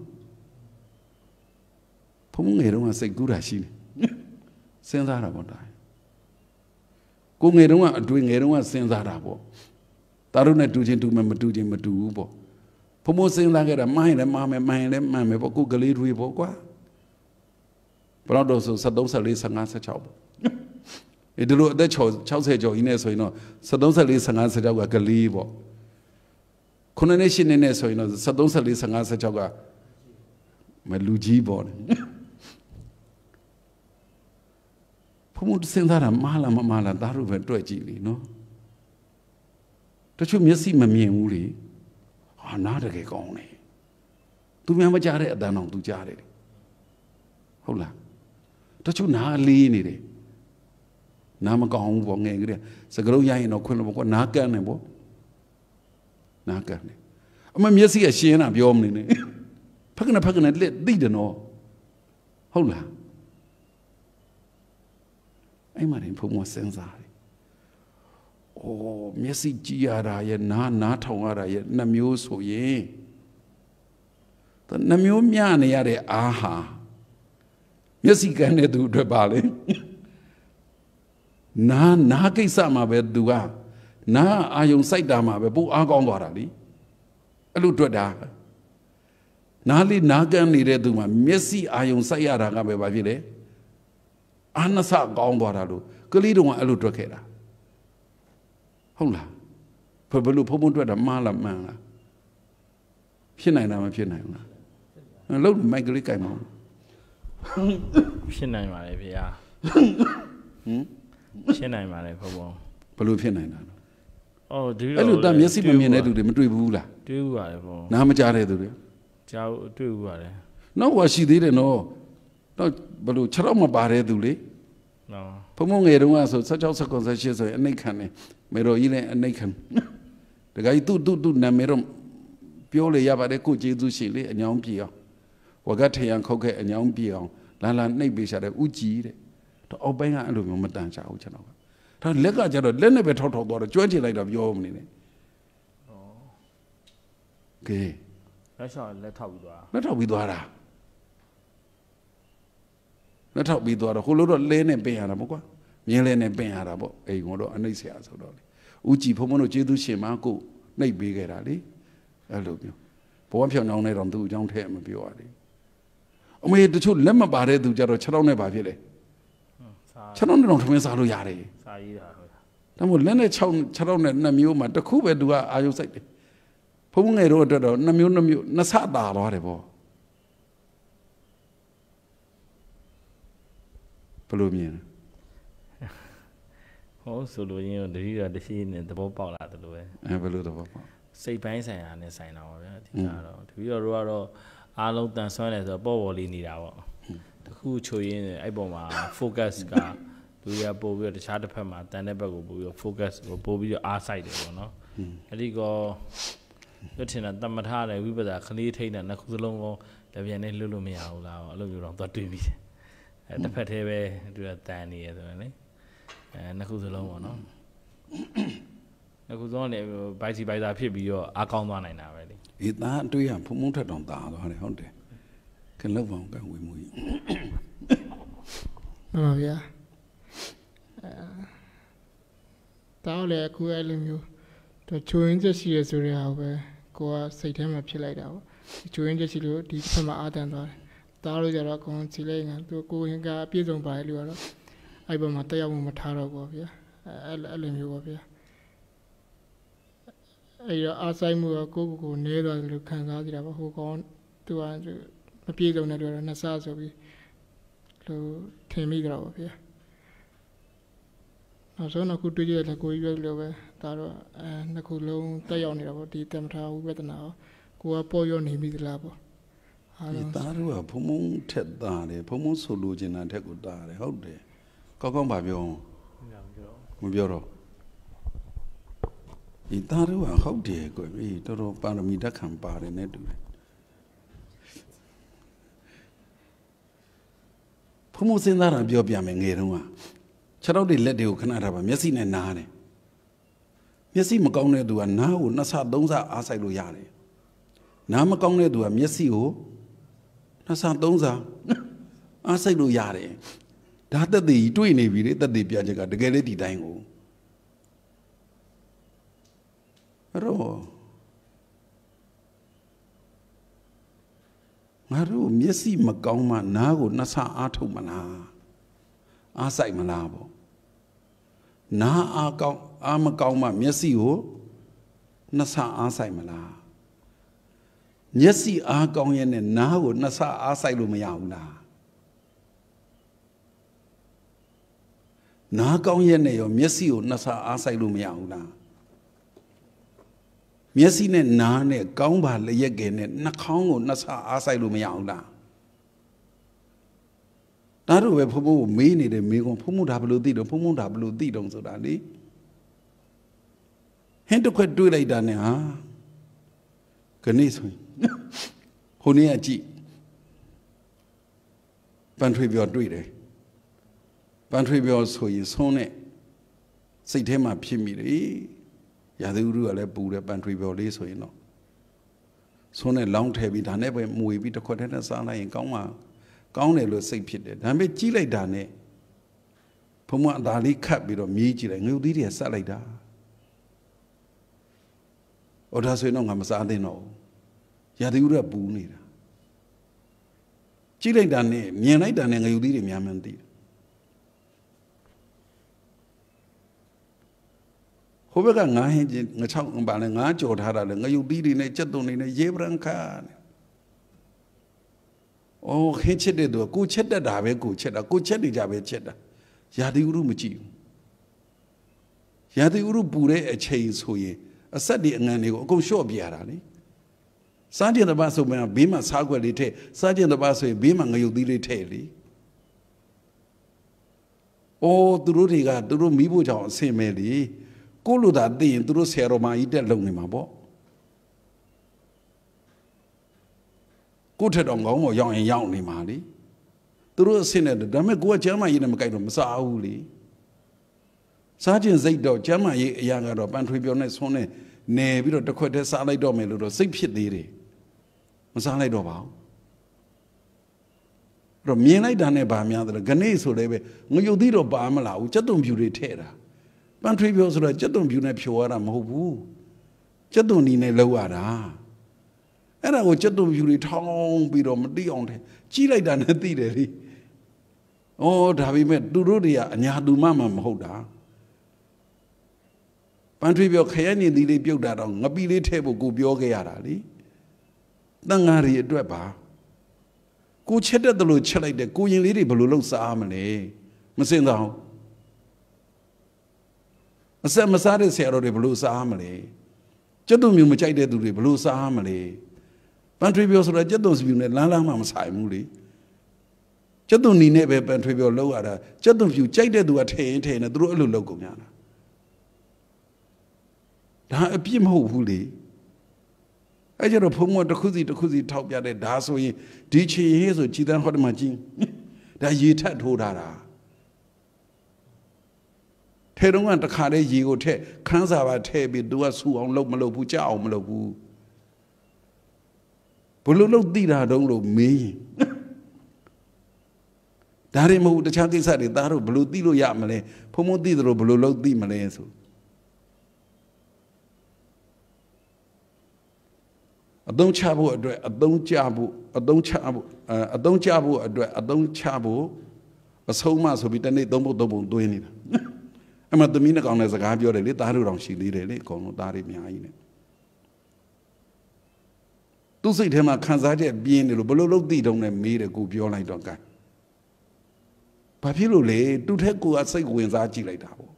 A: ဖုံးငယ်တော့စိတ်ကူးတာရှိတယ်စဉ်းစားတာပေါ့တာကိုငယ်တော့အတွေ့ငယ်တော့စဉ်းစားတာပေါ့ဒါတို့နဲ့တူချင်းတူမယ်မတူချင်းမတူဘူးပေါ့ဖုံးဖုံးစဉ်းစားခဲ့တာမှားရင်လည်းမှားမယ်မှန်ရင်လည်းမှန်မယ်ပေါ့ကိုကလေးတွေပေါ့ကွာဘယ်တော့ဆို73 74 15 16ပေါ့အဲ့ဒီလိုအသက်၆၀ကျော်ကြီးနဲ့ဆိုရင်တော့73 74 15 16ကကလေးပေါ့ခုနှစ်နှစ်ရှစ်နှစ်နဲ့ဆိုရင်တော့73 74 15 16ကမလူကြီးပေါ့ဖုံးဖုံးစဉ်းစားတာမှားလားမမှားလားဒါတို့ပဲတွေ့ကြည့်လीနော်တချို့မျက်စိမမြင်ဘူးလေဟာနားတကယ်ကောင်းတယ်သူများမကြားတဲ့အတန်အောင်သူကြားတယ် ဟုတ်လားတချို့နားလေးနေတယ်နာမကောင်းဘူးပေါ့ငယ်ကလေးစကလုံးရရင်တော့ခွင့်လို့ပေါ့နားကန်းနေပေါ့နားကန်းနေအမမျက်စိကရှင်းတာပြောမနေနဲ့ဖက်ကနေဖက်ကနေလက်သိတယ်နော်ဟုတ်လားအဲ့မှာရင်ဘုံမစင်စားတယ်အိုးမျက်စိကြည့်ရတာရဲ့နားနားထောင်ရတာရဲ့နှမျိုးဆိုရင်နှမျိုးမျှနေရတဲ့အားဟာမျက်စိကန်းတဲ့သူအတွက်ပါလေနာနာကိစ္စမှာပဲသူကနာအာယုံစိုက်တာမှာပဲပိုအားကောင်းသွားတာလေအဲ့လိုတွေ့တာနာလေးနာကန်းနေတဲ့သူမှာမျက်စိအာယုံစိုက်ရတာကပဲဘာဖြစ်လဲအာနစကောင်းသွားတာလို့ကလေးတုန်းကအဲ့လိုတွေ့ခဲ့တာဟုတ်လားဘယ်လိုဖုံဖုံတွေ့တာမှားလားမှန်လားဖြစ်နိုင်တာမဖြစ်နိုင်ဘူးလားလို့မိုက်ကလေးကြိုင်မအောင်
D: ဖြစ်နိုင်ပါလေဖေဟာဟင်ဖြစ်နိုင်ပါလေဘုံဘုံ
A: ဘယ်လိုဖြစ်နိုင်တာလဲ
D: အော်ဒီ
A: အဲ့လိုတမျက်စိမမြင်တဲ့သူတွေမတွေ့ဘူးလား
D: တွေ့ဘူးပါလေဘုံ
A: နားမကြားတဲ့သူတွေ
D: ကြားတွေ့ဘူးပါလေ
A: နောက်ဟာရှိသေးတယ်နော်တော့ဘယ်လိုခြေတော့မပါတဲ့သူလေ
D: နော်
A: ဘုံဘုံငယ်တုန်းကဆို၁၆ ၁၉ ၁၈ဆိုရင်အနှိတ်ခံနေမေတော်ကြီးလည်းအနှိတ်ခံတခါကြီးသူ့သူ့သူ့နာမည်တော့ပြောလေရပါတယ်ကိုကျေးဇူးရှိလေအညောင်းပြေအောင်ဝကထရန်ခုတ်ခဲ့အညောင်းပြေအောင်လာလာနှိပ်ပေးရှာတဲ့ဥကြည်တဲ့တော့အောက်ပိုင်းကအဲ့လိုမျိုးမတန်ချဘူးကျွန်တော်ကဒါလက်ကကျတော့လက်နဲ့ပဲထောက်ထောက်သွားတော့ကျွမ်းကျင်လိုက်တော့ပြောမနေနဲ့ဩကဲ
D: လက်ရှောက်လက်ထောက်ပြီးသွား
A: လက်ထောက်ပြီးသွားတာလက်ထောက်ပြီးသွားတော့ဟိုလိုတော့လဲနဲ့ပင်ရတာပေါ့ကွာမြင်းလဲနဲ့ပင်ရတာပေါ့အိမ်ကတော့အနှိပ်ဆရာဆိုတော့လေဥကြည်ဖုံဖုံတို့ကျေးဇူးရှင်မကိုနှိပ်ပေးခဲ့တာလေအဲ့လိုမျိုးဘဝဖြောင်းနှောင်းနေတော့သူ့အကြောင်းထဲမပြောရလေအမေတချို့လက်မပါတဲ့သူကြတော့ခြေထောက်နဲ့ပါဖြစ်လေခြေထောက်နဲ့တော့ထမင်းစားလို့ရတယ်
D: စားရည်တာဟုတ်
A: ဒါမို့လက်နဲ့ခြေထောက်ခြေထောက်နဲ့နှစ်မျိုးမှာတစ်ခုပဲသူကအာယုစိုက်တယ်ဘုံငယ်တို့အတွက်တော့နှစ်မျိုးနှစ်မျိုးနှစ်ဆတာသွားတယ်ပေါ့ဘယ်လိုမြင်လဲ
D: ဟောဆိုလို့ရင်တတိယတရှိနဲ့သဘောပေါက်လာတယ်လို့ပဲ
A: အဲဘယ်လိုသဘောပေါက်
D: စိတ်ပိုင်းဆိုင်ရာနဲ့ဆိုင်တာပါဗျာဒီကတော့တပည့်တော်တို့ကတော့အားလုံးတန်ဆွမ်းတယ်ဆိုတော့ပေါ့ပေါ်လေးနေတာပေါ့တခုချိုရင်းအဲ့ပေါ်မှာ focus ကလူရပို့ပြီးတော့တခြားတစ်ဖက်မှာတန်တဲ့ဘက်ကိုပို့ပြီးတော့ focus ကိုပို့ပြီးတော့အားစိုက်တယ်ပေါ့နော်အဲ့ဒီကောလွတ်ထင်တာတမထားတယ်ဝိပဿနာခလေးထိတ်တာနှစ်ခုစလုံးကောလက်ပြန်နဲ့လွတ်လို့မရဘူးလားအဲ့လိုမျိုးတော့သွားတွေးပြီးအဲတစ်ဖက်သေးပဲသူကတန်နေရဆိုရင်လေအဲနှစ်ခုစလုံးပေါ့နော်အခုတော့လည်းဘိုက်စီဘိုက်သာဖြစ်ပြီးတော့အားကောင်းသွားနိုင်တာပဲလေ
A: အေးသားအတွေ့ရဖုံဖုံထက်တောင်တာသွားတယ်ဟုတ်တယ်ခင်လောက်အောင်ကဝေမှုကြီး
B: ဟုတ်ပါဗျာအဲတောင်းလေအခုအဲ့လိုမျိုးတော့ချိုးရင်းချက်ရှိရဆိုတဲ့ဟာပဲကိုကစိတ်ထဲမှာဖြစ်လိုက်တာပေါ့ချိုးရင်းချက်ရှိလို့ဒီဖက်မှာအာတန်သွားတယ်တောင်းလို့ကြတော့အကုန်စီလိုက်ငါသူကိုရင်ကအပြည့်စုံပါလေလို့ကတော့အဲ့ဘက်မှာတက်ရောက်မှုမထားတော့ဘူးဗျာအဲ့အဲ့လိုမျိုးပါဗျာအဲ့တော့အားဆိုင်မှုကကိုကိုကိုနေသွားတယ်လို့ခံစားကြတာပေါ့ဟိုကောင်သူကမပြေစုံတဲ့တော့နှစ်ဆဆိုပြီးလို့ထင်မိကြတော့ဗျာနောက်ဆုံးတော့ခုတွေ့ကြတဲ့ကိုကြီးပြောလို့ပဲဒါတော့အဲနှစ်ခုလုံးတက်ရောက်နေတာပေါ့ဒီတမထာဝိပဿနာကိုကပေါ်ရောနေမိသလားပေါ့
A: အားလုံးဒါတို့ကဘုံဘုံထက်သားတယ်ဘုံဘုံဆိုလိုချင်တာထက်ကိုသားတယ်ဟုတ်တယ်ကောင်းကောင်းပါပြောမပြောတော့ဒီသားတို့ကဟုတ်တယ်ကွယ်အေးတော်တော်ပါရမီဓာတ်ခံပါတယ်နဲ့တူတယ်ဘုံဘုံစဉ်းစားတာပြောပြမယ်ငယ်တုန်းကခြေထောက်တွေလက်တွေကိုခဏထားပါမျက်စိနဲ့နားတယ်မျက်စိမကောင်းတဲ့သူကနားကိုနှစ်ဆသုံးဆအားဆိုင်လို့ရတယ်နားမကောင်းတဲ့သူကမျက်စိကိုနှစ်ဆသုံးဆအားဆိုင်လို့ရတယ်ဒါသက်သေကြီးတွေ့နေပြီလေသက်သေပြချက်ကတကယ်လေဒီတိုင်းကိုအဲ့တော့ငါတို့မျက်စိမကောင်းမှနားကိုနှစ်ဆအားထုတ်မလားအားဆိုင်မလားပေါ့နားအားကောင်းအားမကောင်းမှမျက်စိကိုနှစ်ဆအားဆိုင်မလားမျက်စိအားကောင်းရဲ့နဲ့နားကိုနှစ်ဆအားဆိုင်လို့မရဘူးလားနားကောင်းရဲ့နဲ့ရောမျက်စိကိုနှစ်ဆအားဆိုင်လို့မရဘူးလားမျက်စိနဲ့နားနဲ့ကောင်းပါလျက်ကဲနဲ့နှာခေါင်းကိုနှစ်ဆအားဆိုင်လို့မရဘူးလားဒါတို့ပဲဖုံဖုံကိုမေးနေတယ်မေးကုန်ဖုံဖုံဒါဘလို့သိတော့ဖုံဖုံဒါဘလို့သိတော့ဆိုတာလေဟင်းတစ်ခွက်တွေးလိုက်တာနဲ့ဟာခဏဆိုရင်ဟိုနေ့ကကြည့်ပန်ထွေပြောတွေ့တယ်ပန်ထွေပြောဆိုရင်ဆုံးနဲ့စိတ်ထဲမှာဖြစ်မိတယ်ရာသီဥတုကလည်းပူတယ်ပန်ထွေပြောလေးဆိုရင်တော့ဆုံးနဲ့လောင်းထည့်ပြီးဒါနဲ့ပဲမွေပြီးတစ်ခွက်တည်းနဲ့စားလိုက်ရင်ကောင်းမှာကောင်းတယ်လို့စိတ်ဖြစ်တယ်ဒါပေမဲ့ကြီးလိုက်တာနဲ့ဘုံမအသာလေးခတ်ပြီးတော့မြည်ကြည့်လိုက်ငုတ်သီးတွေဆက်လိုက်တာဩဒါဆိုရင်တော့ငါမစားသင့်တော့ဘူးရာသီဥတုကပူနေတာကြီးလိုက်တာနဲ့မြင်လိုက်တာနဲ့ငရုတ်သီးတွေများမှန်းသိတယ်ဟိုဘက်ကငါးဟင်းချင်းငါချောင်းပါလဲငါးကြော်ထားတာလဲငရုတ်သီးတွေနဲ့ကြက်သွန်တွေနဲ့ရေပရန်ခါနဲ့အိုးခင်းချစ်တဲ့သူကကိုချက်တတ်တာပဲကိုချက်တာကိုချက်နေကြပဲချက်တာရာသီဥတုမကြည့်ဘူးရာသီဥတုပူတဲ့အချိန်ဆိုရင်အဆက်တွေအငံတွေကိုအကုန်လျှော့ပြရတာလေစားကျင်တပတ်ဆိုမှဘေးမှာစားခွက်လေးထည့်စားကျင်တပတ်ဆိုရင်ဘေးမှာငရုတ်သီးလေးထည့်လေအိုးသူတို့တွေကသူတို့မိဖို့ကြောင့်အဆင်မဲ့လေကိုလိုသာသိရင်သူတို့ဆရာတော်မကြီးတက်လုံနေမှာပေါ့ကိုထက်တော်ကောင်းပေါ်ရောက်ရင်ရောက်နေမှာလေသူတို့အဆင်နဲ့ဒါပေမဲ့ကိုကကျမ်းမာရေးနဲ့မကြိုက်တော့မစားဘူးလေစားကျင်စိတ်တော့ကျမ်းမာရေးအရာကတော့ပန်ထွေပြောနဲ့ဆွန်းနဲ့နေပြီးတော့တစ်ခွက်တည်းစားလိုက်တော့မယ်လို့တော့စိတ်ဖြစ်သေးတယ်မစားလိုက်တော့ပါဘူးအဲ့တော့မြင်လိုက်တာနဲ့ဗာများတယ်ခဏဆိုလည်းပဲငရုတ်သီးတော့ပါမလာဘူးကြက်သွန်ဖြူတွေထည့်တာပန်ထွေပြောဆိုတော့ကြက်သွန်ဖြူနဲ့ဖြိုရတာမဟုတ်ဘူးကြက်သွန်နီနဲ့လှုပ်ရတာအဲ့ဒါကိုကြက်သွန်ဖြူတွေထောင်းပြီးတော့မတိအောင်ထဲကြီးလိုက်တာနဲ့သိတယ်လေဩဒါပေမဲ့သူတို့တွေကအညာသူမှမမဟုတ်တာပန်ထွေပြောခရဲနေသီးလေးပြုတ်တာတော့ငပီလေးထဲဖို့ကိုပြောခဲ့ရတာလေတန်ဃာတွေအတွက်ပါကိုချက်တဲ့တလို့ချက်လိုက်တဲ့ကိုရင်လေးတွေဘယ်လိုလုပ်စားမလဲမစင်တော့အဆက်မစားတဲ့ဆရာတော်တွေဘယ်လိုစားမလဲကျက်သွန်မျိုးမကြိုက်တဲ့သူတွေဘယ်လိုစားမလဲပန်ထွေပြောဆိုတော့ကျက်သွန်စပြူနဲ့လမ်းလမ်းမှမဆိုင်ဘူးလေကျက်သွန်နီနဲ့ပဲပန်ထွေပြောလောက်ရတာကျက်သွန်ဖြူကြိုက်တဲ့သူကထည့်ရင်ထည့်နေသူတို့အဲ့လိုလုပ်ကုန်ကြတာဒါအပြစ်မဟုတ်ဘူးလေအဲ့ကျတော့ဘုံမတစ်ခုစီတစ်ခုစီထောက်ပြတဲ့ဒါဆိုရင်ဒီချီရေးဆိုကြည်တန်းဟောတယ်မှာကြီးဒါရေထက်ထိုးထားတာထဲတော့ကတခါတည်းရေကိုထက်ခန်းစာပါထဲပြီးသူကဆူအောင်လုပ်မလုပ်ဘူးကြောက်အောင်မလုပ်ဘူးဘလို့လို့သိတာတုံးလို့မေးရင်ဒါတွေမဟုတ်တခြားကိစ္စတွေသားတို့ဘလို့သိလို့ရမလဲဘုံမသိတယ်လို့ဘလို့လို့သိမလဲဆိုအသုံးချဖို့အတွက်အသုံးချဖို့အသုံးချဖို့အသုံးချဖို့အတွက်အသုံးချဖို့အဆုံးမဆိုပြီးတနေ့သုံးဖို့သုံးဖို့သွင်းနေတာအမှသမီးနဲ့ကောင်နဲ့စကားပြောတယ်လေသားတို့တောင်ရှိသေးတယ်လေအကုန်လုံးသားတွေအများကြီးနဲ့သူ့စိတ်ထဲမှာခံစားချက်ပြင်းတယ်လို့ဘလို့လို့သိတုံးနဲ့မေးတယ်ကိုပြောလိုက်တော့ကဲဘာဖြစ်လို့လဲသူ့ထက်ကိုကစိတ်ဝင်စားကြည့်လိုက်တာပေါ့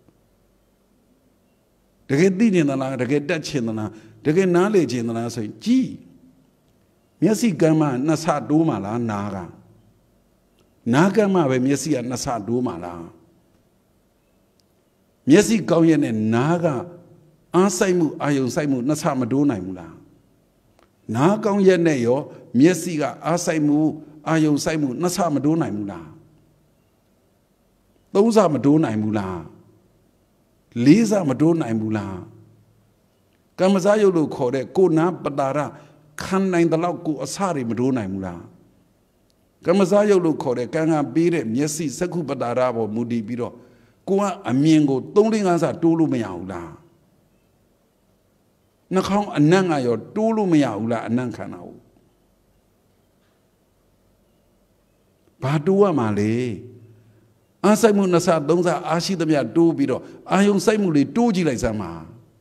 A: တကယ်သိနေသလားတကယ်တက်ချင်သလားတကယ်နားလေချင်သလားဆိုရင်ကြည်မျက်စိကမ်းမှနှစ်ဆတိုးမှလားနားကနားကမ်းမှပဲမျက်စိကနှစ်ဆတိုးမှလားမျက်စိကောင်းရဲ့နဲ့နားကအားဆိုင်မှုအာယုံဆိုင်မှုနှစ်ဆမတိုးနိုင်ဘူးလားနားကောင်းရဲ့နဲ့ရောမျက်စိကအားဆိုင်မှုအာယုံဆိုင်မှုနှစ်ဆမတိုးနိုင်ဘူးလားသုံးဆမတိုးနိုင်ဘူးလားလေးဆမတိုးနိုင်ဘူးလားကမ္မဇာယုတ်လို့ခေါ်တဲ့ကိုနာပတာရခံနိုင်တဲ့လောက်ကိုအစတွေမတိုးနိုင်ဘူးလားကမ္မဇာယုတ်လို့ခေါ်တဲ့ကံကပေးတဲ့မျက်စိစက္ခုပတာရပေါ်မူတည်ပြီးတော့ကိုကအမြင်ကိုသုံးလေးငါးဆတိုးလို့မရဘူးလားနှာခေါင်းအနံ့ကရောတိုးလို့မရဘူးလားအနံ့ခန္ဓာကိုဘာတိုးရမှာလဲအားဆိုင်မှုနှစ်ဆသုံးဆအားရှိသမျှတိုးပြီးတော့အာယုံဆိုင်မှုလေးတိုးကြည့်လိုက်စမ်းပါ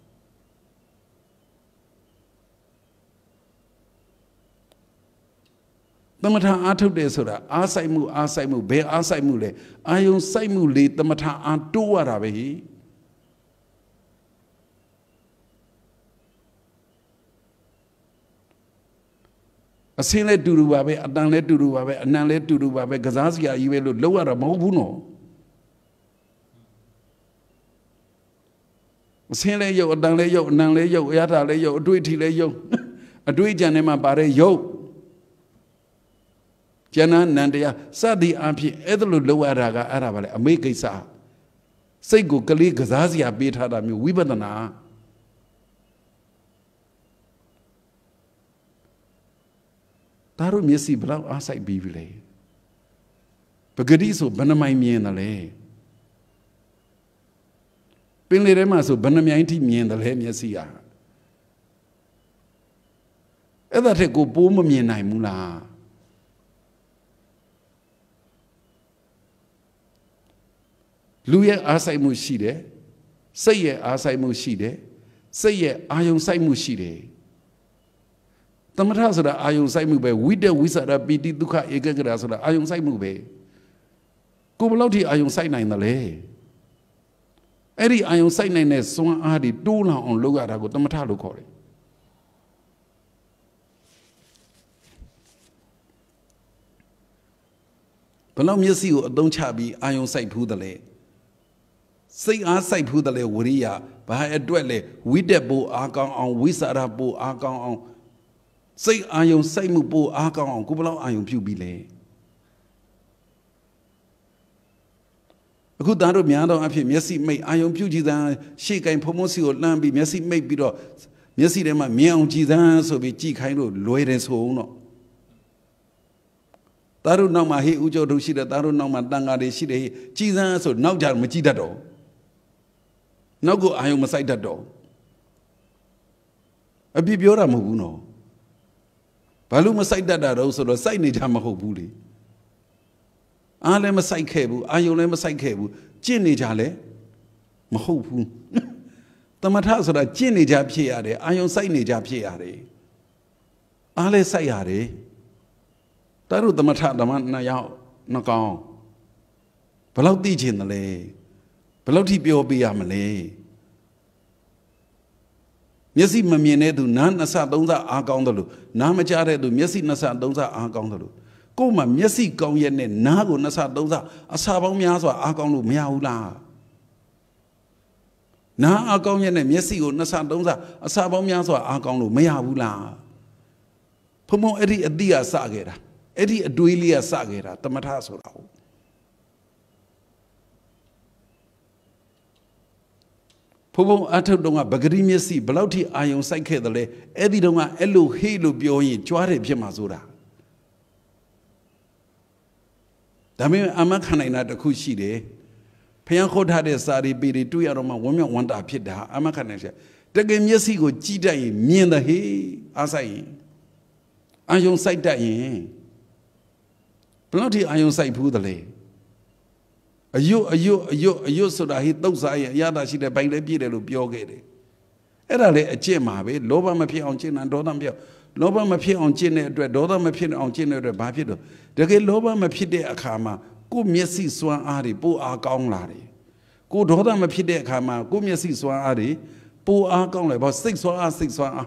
A: သမထအားထုတ်တယ်ဆိုတာအားဆိုင်မှုအားဆိုင်မှုဘယ်အားဆိုင်မှုလဲအာယုံဆိုင်မှုလေးသမထအားတိုးရတာပဲအစင်းလဲတူတူပါပဲအတန်လဲတူတူပါပဲအနံလဲတူတူပါပဲကစားစရာကြီးပဲလို့လောက်ရတာမဟုတ်ဘူးနော်အစင်းလဲရုပ်အတန်လဲရုပ်အနံလဲရုပ်အရသာလဲရုပ်အတွေ့အထိလဲရုပ်အတွေ့အကြံထဲမှာပါတဲ့ရုပ်ကျန်တဲ့နန္တရားစသည်အဖြစ်အဲ့ဒါလို့လောက်ရတာကအဲ့ဒါပါလေအမေကိစ္စစိတ်ကိုကလေးကစားစရာပေးထားတာမျိုးဝိပဿနာဒါတို့မျက်စိဘလောက်အားစိုက်ပြီးပြီလေပဂတိဆိုဘယ်နှမိုင်မြင်တယ်လဲပင်လေထဲမှာဆိုဘယ်နှမြိုင်ထိမြင်တယ်လဲမျက်စိอ่ะအဲ့ဒါထက်ကိုပိုးမမြင်နိုင်ဘူးလားလူရဲ့အားစိုက်မှုရှိတယ်စိတ်ရဲ့အားစိုက်မှုရှိတယ်စိတ်ရဲ့အာယုံစိုက်မှုရှိတယ်သမထဆိုတာအာယုံစိုက်မှုပဲဝိတ္တဝိသရပီတိဒုက္ခဧကဂရဆိုတာအာယုံစိုက်မှုပဲကိုဘယ်လောက်ထိအာယုံစိုက်နိုင်တယ်လဲအဲ့ဒီအာယုံစိုက်နိုင်တဲ့စွမ်းအားတွေတိုးလောင်အောင်လုပ်ရတာကိုသမထလို့ခေါ်တယ်ဘယ်လောက်မျက်စိကိုအသုံးချပြီးအာယုံစိုက်ဖူးတယ်လဲစိတ်အားစိုက်ဖူးတယ်လဲဝရိယဘာအတွက်လဲဝိတ္တပိုအားကောင်းအောင်ဝိသရပိုအားကောင်းအောင်စိတ်အာယုံစိုက်မှုပိုအားကောင်းအောင်ကိုဘယ်လောက်အာယုံပြုပြီးလဲအခုသားတို့များသောအဖြစ်မျက်စိမိတ်အာယုံပြုကြည်သံရှေ့ကင်ဖုံဖုံစီကိုလှမ်းပြီးမျက်စိမိတ်ပြီးတော့မျက်စိထဲမှာမြင်အောင်ကြည်သံဆိုပြီးကြည်ခိုင်းလို့လွယ်တယ်ဆိုအောင်တော့သားတို့နောက်မှာဟေးဥကြောတို့ရှိတယ်သားတို့နောက်မှာတန်ဃာတွေရှိတယ်ဟေးကြည်သံဆိုနောက်ကြမကြည်တတ်တော့နောက်ကိုအာယုံမစိုက်တတ်တော့အပြစ်ပြောတာမဟုတ်ဘူးနော်ဘာလို့မစိုက်တတ်တာတော့ဆိုတော့စိုက်နေကြမဟုတ်ဘူးလေအားလည်းမစိုက်ခဲ့ဘူးအာယုံလည်းမစိုက်ခဲ့ဘူးကျင့်နေကြလဲမဟုတ်ဘူးသမထဆိုတာကျင့်နေကြဖြစ်ရတယ်အာယုံစိုက်နေကြဖြစ်ရတယ်အားလည်းစိုက်ရတယ်တာတို့သမထဓမ္မနှစ်ယောက်နှစ်ကောင်ဘယ်လောက်သိချင်တယ်လဲဘယ်လောက်ထိပြောပေးရမလဲမျက်စိမမြင်တဲ့သူနားနှစ်ဆသုံးဆအားကောင်းတယ်လို့နားမကြားတဲ့သူမျက်စိနှစ်ဆသုံးဆအားကောင်းတယ်လို့ကိုယ်မှမျက်စိကောင်းရဲ့နဲ့နားကိုနှစ်ဆသုံးဆအစာပေါင်းများစွာအားကောင်းလို့မရဘူးလားနားအားကောင်းရဲ့နဲ့မျက်စိကိုနှစ်ဆသုံးဆအစာပေါင်းများစွာအားကောင်းလို့မရဘူးလားဖုံဖုံအဲ့ဒီအတိအစခဲ့တာအဲ့ဒီအတွေးလေးကစခဲ့တာတမထဆိုတာဟုတ်ဖုံဖုံအထုတ်တော့ကပဂရိမျက်စိဘလောက်ထိအာယုံစိုက်ခဲ့တယ်လဲအဲ့ဒီတော့ကအဲ့လိုဟေးလို့ပြောရင်ကြွားတယ်ဖြစ်မှာဆိုတာဒါပေမဲ့အမခံနိုင်တာတစ်ခုရှိတယ်ဖျံခေါ်ထားတဲ့စာရီပေတွေတွေ့ရတော့မှဝမ်းမြောက်ဝမ်းသာဖြစ်တာအမခံနိုင်ချက်တကယ်မျက်စိကိုကြည့်တတ်ရင်မြင်တယ်ဟေးအားစိုက်ရင်အာယုံစိုက်တတ်ရင်ဘယ်လောက်ထိအာယုံစိုက်ဖူးတယ်လဲအယုတ်အယုတ်အယုတ်အယုတ်ဆိုတာဟိတုတ်စားရဲ့အရသာရှိတဲ့ဘိုင်လေးပြည့်တယ်လို့ပြောခဲ့တယ်အဲ့ဒါလေအကျင့်မှာပဲလောဘမဖြစ်အောင်ကျင့်တာဒေါသမဖြစ်လောဘမဖြစ်အောင်ကျင့်တဲ့အတွက်ဒေါသမဖြစ်အောင်ကျင့်တဲ့အတွက်ဘာဖြစ်တော့တကယ်လောဘမဖြစ်တဲ့အခါမှာကိုယ်မျက်စိစွမ်းအားတွေပိုအားကောင်းလာတယ်ကိုယ်ဒေါသမဖြစ်တဲ့အခါမှာကိုယ်မျက်စိစွမ်းအားတွေပိုအားကောင်းလာဘာစိတ်စွမ်းအားစိတ်စွမ်းအား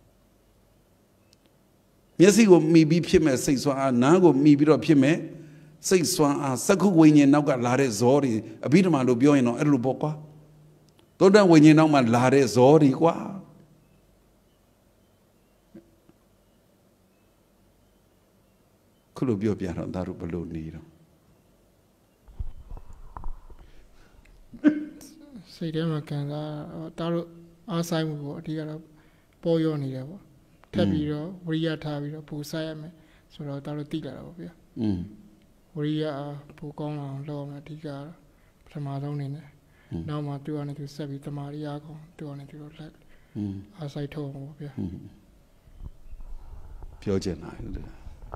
A: မျက်စိကိုမှီပြီးဖြစ်မဲ့စိတ်စွမ်းအားနားကိုမှီပြီးတော့ဖြစ်မဲ့စိတ်စွမ်းအားစက္ခုဝိညာဉ်နောက်ကလာတဲ့ဇောတွေအဘိဓမ္မာလို့ပြောရင်တော့အဲ့လိုပေါ့ကွာသောတဝိညာဉ်နောက်မှာလာတဲ့ဇောတွေကွာခုလိုပြောပြတော့ဒါတို့ဘလို့နေတော့
B: စိတ်ထဲမှာခံစားဒါတို့အားဆိုင်မှုပေါ့အဓိကတော့ပေါ်ရောနေတယ်ပေါ့ထပ်ပြီးတော့ဝရိယထားပြီးတော့ပူဆိုင်ရမယ်ဆိုတော့ဒါတို့သိလာတာပေါ့ဗျာอืมဝရိယပူကောင်းအောင်လုပ်အောင်အဓိကပထမဆုံးနေတယ်နောက်မှသူကနေသူဆက်ပြီးတမာရီအားကောင်းသူကနေသူတော့လက်อืมအားဆိုင်ထုတ်အောင်ပေါ့ဗျာ
A: ပြောချင်တာဟုတ်တယ်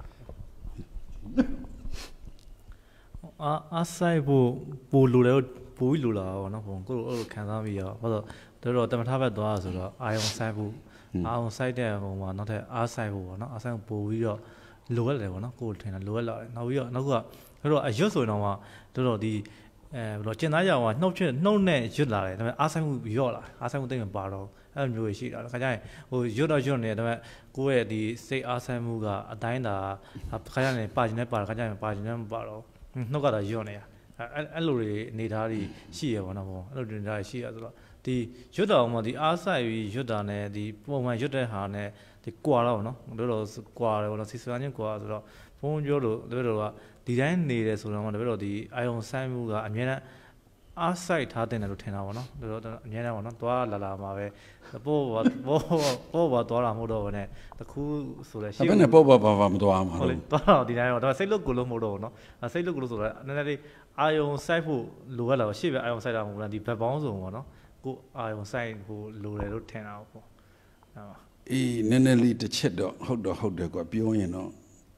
C: အာအားဆိုင်ဖို့ပူလိုတယ်ပူပြီးလိုလာတော့နော်ဘုံကိုလိုအဲ့လိုခံစားပြီးရောဘာလို့တော်တော်တမထဘက်သွားဆိုတော့အာယုံဆိုင်ဖို့အာယုံဆိုင်တဲ့ဟိုမှာနောက်ထပ်အားဆိုင်ဖို့ပေါ့နော်အားဆိုင်ပို့ပြီးတော့လိုရတယ်ပေါ့နော်ကိုယ်ထင်တယ်လိုရလာတယ်နောက်ပြီးတော့နောက်ကတော်တော်အရွတ်ဆိုတော့မှတော်တော်ဒီအဲဘယ်လိုကျင်သားရောင်ကနှုတ်ချနှုတ်နဲ့ရွတ်လာတယ်ဒါပေမဲ့အားဆိုင်မှုရော့လာအားဆိုင်မှုတိတ်မပါတော့အဲ့လိုမျိုးရှိတာခါကျရင်ဟိုရွတ်တော့ရွတ်နေတယ်ဒါပေမဲ့ကိုယ့်ရဲ့ဒီစိတ်အားဆိုင်မှုကအတိုင်းသာခါကျရင်ပါကျင်နဲ့ပါခါကျရင်ပါကျင်နဲ့မပါတော့နှုတ်ကတော့ရွတ်နေတာအဲ့အဲ့လိုတွေနေသားတွေရှိရပါတော့ဗောအဲ့လိုတွေနေသားရှိရဆိုတော့ဒီရွတ်တော်မှာဒီအားဆိုင်ပြီးရွတ်တာနဲ့ဒီပုံမှန်ရွတ်တဲ့ဟာနဲ့ဒီကွာတော့နော်တို့တော့ကွာတယ်ဗောနော်စီစံချင်းကွာဆိုတော့ဘုန်းပြောလို့တို့တော့ကဒီတိုင်းနေတယ်ဆိုတော့တို့တော့ဒီအာယုံဆိုင်မှုကအမြဲတမ်းအားဆိုင်ထားတဲ့လို့ထင်တာဗောနော်တို့တော့အမြဲတမ်းဗောနော်သွားလာလာမှာပဲပို့ဘောပို့ပို့ဘောသွားတာမဟုတ်တော့ဘူးနဲ့တခုဆိုလဲရှိ
A: ဘယ်နဲ့ပို့ဘောဘာဘာမသွားမှာ
C: ဟုတ်လေသွားတော့ဒီတိုင်းဗောတော့စိတ်လုတ်ကိုလို့မဟုတ်တော့ဘူးနော်စိတ်လုတ်ကိုလို့ဆိုတော့နည်းနည်းလေးအာယုံဆိုင်ဖို့လိုရလာရှေ့ပဲအာယုံဆိုင်တာမဟုတ်ဘူးဒီဘက်ပေါင်းစုံဗောနော်ကိုအာယုံဆိုင်ဖို့လိုတယ်လို့ထင်တာဗောဟုတ်
A: အေးနည်းနည်းလေးတစ်ချက်တော့ဟုတ်တော့ဟုတ်တယ်ကွာပြောရင်တော့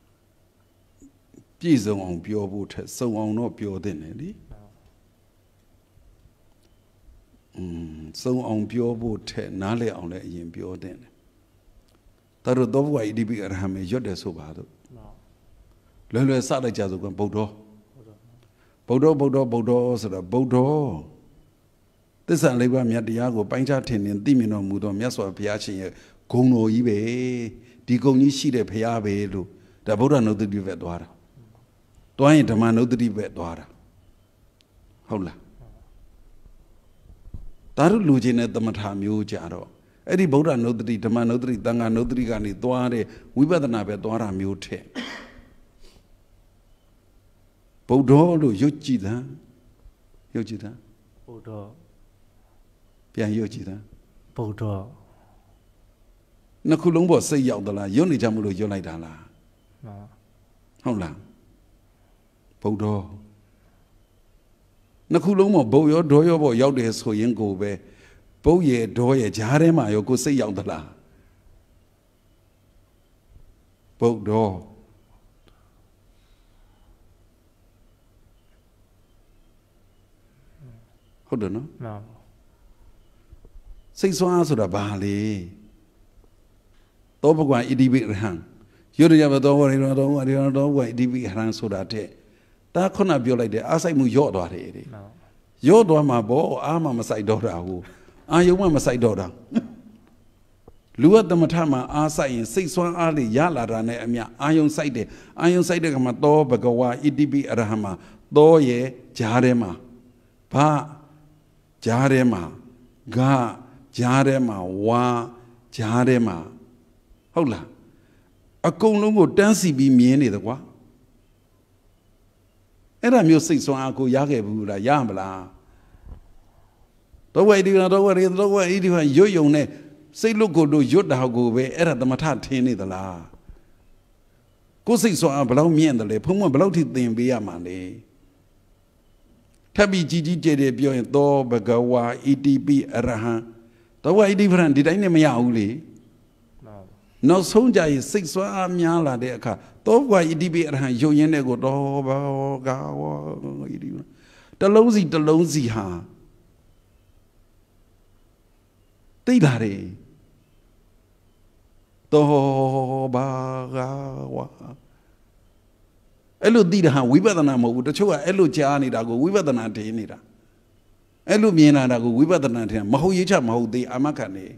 A: ပြည့်စုံအောင်ပြောဖို့ထက်စုံအောင်တော့ပြောသင့်တယ်လေอืมစုံအောင်ပြောဖို့ထက်နားလည်အောင်လည်းအရင်ပြောသင့်တယ်ဒါတော့သောဘဝဣတိပိအရဟံမေရွတ်တယ်ဆိုပါတော့လွယ်လွယ်စလိုက်ကြဆိုကဗုဒ္ဓဗုဒ္ဓဗုဒ္ဓဗုဒ္ဓဆိုတာဗုဒ္ဓသစ္စာလေးပါးမြတ်တရားကိုပိုင်းခြားထင်ထင်သိမြင်တော်မူသောမြတ်စွာဘုရားရှင်ရဲ့ဂုဏ်တော်ကြီးပဲဒီဂုဏ်ကြီးရှိတဲ့ဘုရားပဲလို့ဒါဗုဒ္ဓနုတ္တိပဲသွားတာတွားရင်ဓမ္မနုတ္တိပဲသွားတာဟုတ်လားဒါတို့လူချင်းတဲ့သမထမျိုးကြတော့အဲ့ဒီဗုဒ္ဓနုတ္တိဓမ္မနုတ္တိသံဃာနုတ္တိကနေသွားတဲ့ဝိပဿနာပဲသွားတာမျိုးထက်ဗုဒ္ဓလို့ရွတ်ကြည့်တာရွတ်ကြည့်တာ
C: ဗုဒ္ဓ
A: ပြန်ရွတ်ကြည့်တာ
C: ဗုဒ္ဓ
A: နှစ်ခုလုံးပေါ်စိတ်ရောက်သလားရွတ်နေကြမလို့ရွတ်လိုက်တာလားဟုတ်လားဗုဒ္ဓနှစ်ခုလုံးပေါ်ဘုတ်ရောဒေါ်ရောပေါ်ရောက်တယ်ဆိုရင်ကိုပဲဘုတ်ရဲ့ဒေါ်ရဲ့ဂျားထဲမှာရောကိုစိတ်ရောက်သလားဗုဒ္ဓဟုတ်တယ်နော်စိတ်ဆွမ်းဆိုတာဘာလဲသောဘဂဝါဣတိပိရဟံရွတ်ရပါတော့ရေတော့တော့ရေတော့ဝိဣတိပိရဟံဆိုတာတဲ့ဒါခုနပြောလိုက်တယ်အားစိုက်မှုယော့သွားတယ်တဲ့ယော့သွားမှာပေါ့အားမမစိုက်တော့တာဟုတ်အာယုံမမစိုက်တော့တာလူကသမထမှာအားစိုက်ရင်စိတ်ဆွမ်းအားလေးရလာတာနဲ့အမျှအာယုံစိုက်တယ်အာယုံစိုက်တဲ့ကမှာသောဘဂဝါဣတိပိအရဟံမှာသောရဲ့ဂျားထဲမှာဘာဂျားထဲမှာဂဂျားထဲမှာဝါဂျားထဲမှာဟုတ်လားအကုန်လုံးကိုတန်းစီပြီးမြင်နေတယ်ကွာအဲ့ဒါမျိုးစိတ်ဆွမ်းအားကိုရခဲ့ဘူးလားရမလားတော့ဝိဒီကတော့ဝရီတော့ဝိဒီကရွတ်ယုံနဲ့စိတ်လွတ်ကိုတို့ရွတ်တာကိုပဲအဲ့ဒါသမထထင်းနေသလားကိုယ်စိတ်ဆွမ်းအားဘယ်လောက်မြင့်တယ်လဲဘုံဘဘယ်လောက်ထိသင်ပေးရမှာလဲထပ်ပြီးကြီးကြီးကျယ်ကျယ်ပြောရင်သောဘဂဝါဣတိပိအရဟံတော့ဝိဒီဖရန်ဒီတိုင်းနဲ့မရဘူးလေနောက်ဆုံးကြရင်စိတ်ဆွမ်းအားများလာတဲ့အခါသောဘဂဝါဣတိပိအရဟံယုံရင်းတဲ့ကိုတော့ဘာဂဝါဣတိတလုံးစီတလုံးစီဟာသိလာတယ်သောဘာဂဝါအဲ့လိုသိတာဟာဝိပဿနာမဟုတ်ဘူးတချို့ကအဲ့လိုကြားနေတာကိုဝိပဿနာထင်နေတာအဲ့လိုမြင်လာတာကိုဝိပဿနာထင်မဟုတ်ရေးချမဟုတ်သေးအာမခံနေ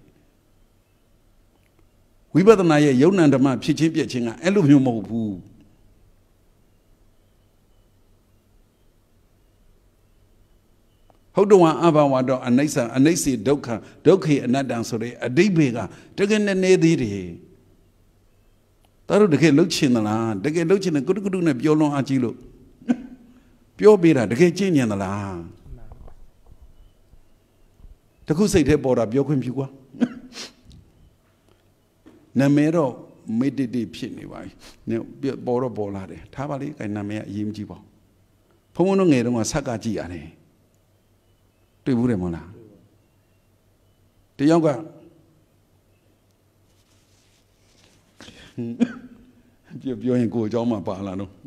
A: ဝိပဿနာရဲ့ယုံ nant ဓမ္မဖြစ်ချင်းပြည့်ချင်းကအဲ့လိုမျိုးမဟုတ်ဘူးဟုတ်တော့အဘဝတော့အနိစ္စအနိစ္စဒုက္ခဒုက္ခေအနတ္တဆိုတဲ့အဓိပ္ပာယ်ကတကယ်နဲ့နေသေးတယ်ဒါတို့တကယ်လှုပ်ချင်သလားတကယ်လှုပ်ချင်တယ်ကုတုကုတုနဲ့ပြောလွန်အားကြီးလို့ပြောပေးတာတကယ်ကျင့်ဉာဏ်သလားတခုစိတ်ထဲပေါ်တာပြောခွင့်ပြုကွာနာမည်တော့မေတ္တိဖြစ်နေပါပြီပေါ်တော့ပေါ်လာတယ်ထားပါလေအဲနာမည်ကအရေးမကြီးပါဘုံဘုံတို့ငယ်တုန်းကဆက်ကကြည့်ရတယ်တွေ့ဘူးတယ်မဟုတ်လားတယောက်ကပြောပြောရင်ကိုယ်အကြောင်းမှပါလာတော့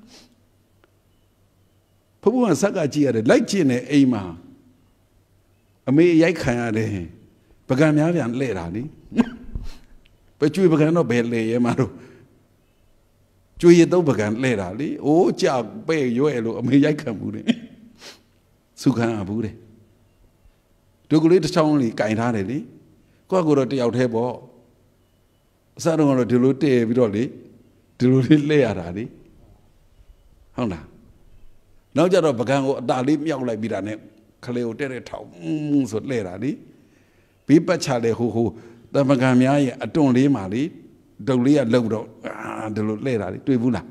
A: ဘုံဘုံကဆက်ကကြည့်ရတယ်လိုက်ကျင်တဲ့အိမ်မှာအမေရိုက်ခံရတယ်ပကံများပြန်လှဲ့တာလေပဲကျွေးပကံတော့ဘယ်လဲရဲမှာတော့ကျွေးရတော့ပကံလှဲ့တာလေအိုးကြပဲ့ရွဲ့လို့အမေရိုက်ခံဘူးလေစုခံအဘူးတဲ့ဒုက္ခလေးတစ်ချောင်းလေးကင်ထားတယ်လေ qua cô rồi trèo theo bỏ sao đâu mà điều lối tè với đó đi điều lối lê à ra đi không nào nói cho rồi bà con đã đi nhau lại bị đàn em khai lêu tè để thấu suốt lê ra đi bị bắt chả để hù hù ta bà con nhái ở trong lý mà đi đầu lý à lâu rồi à điều lối lê ra đi tôi vui nào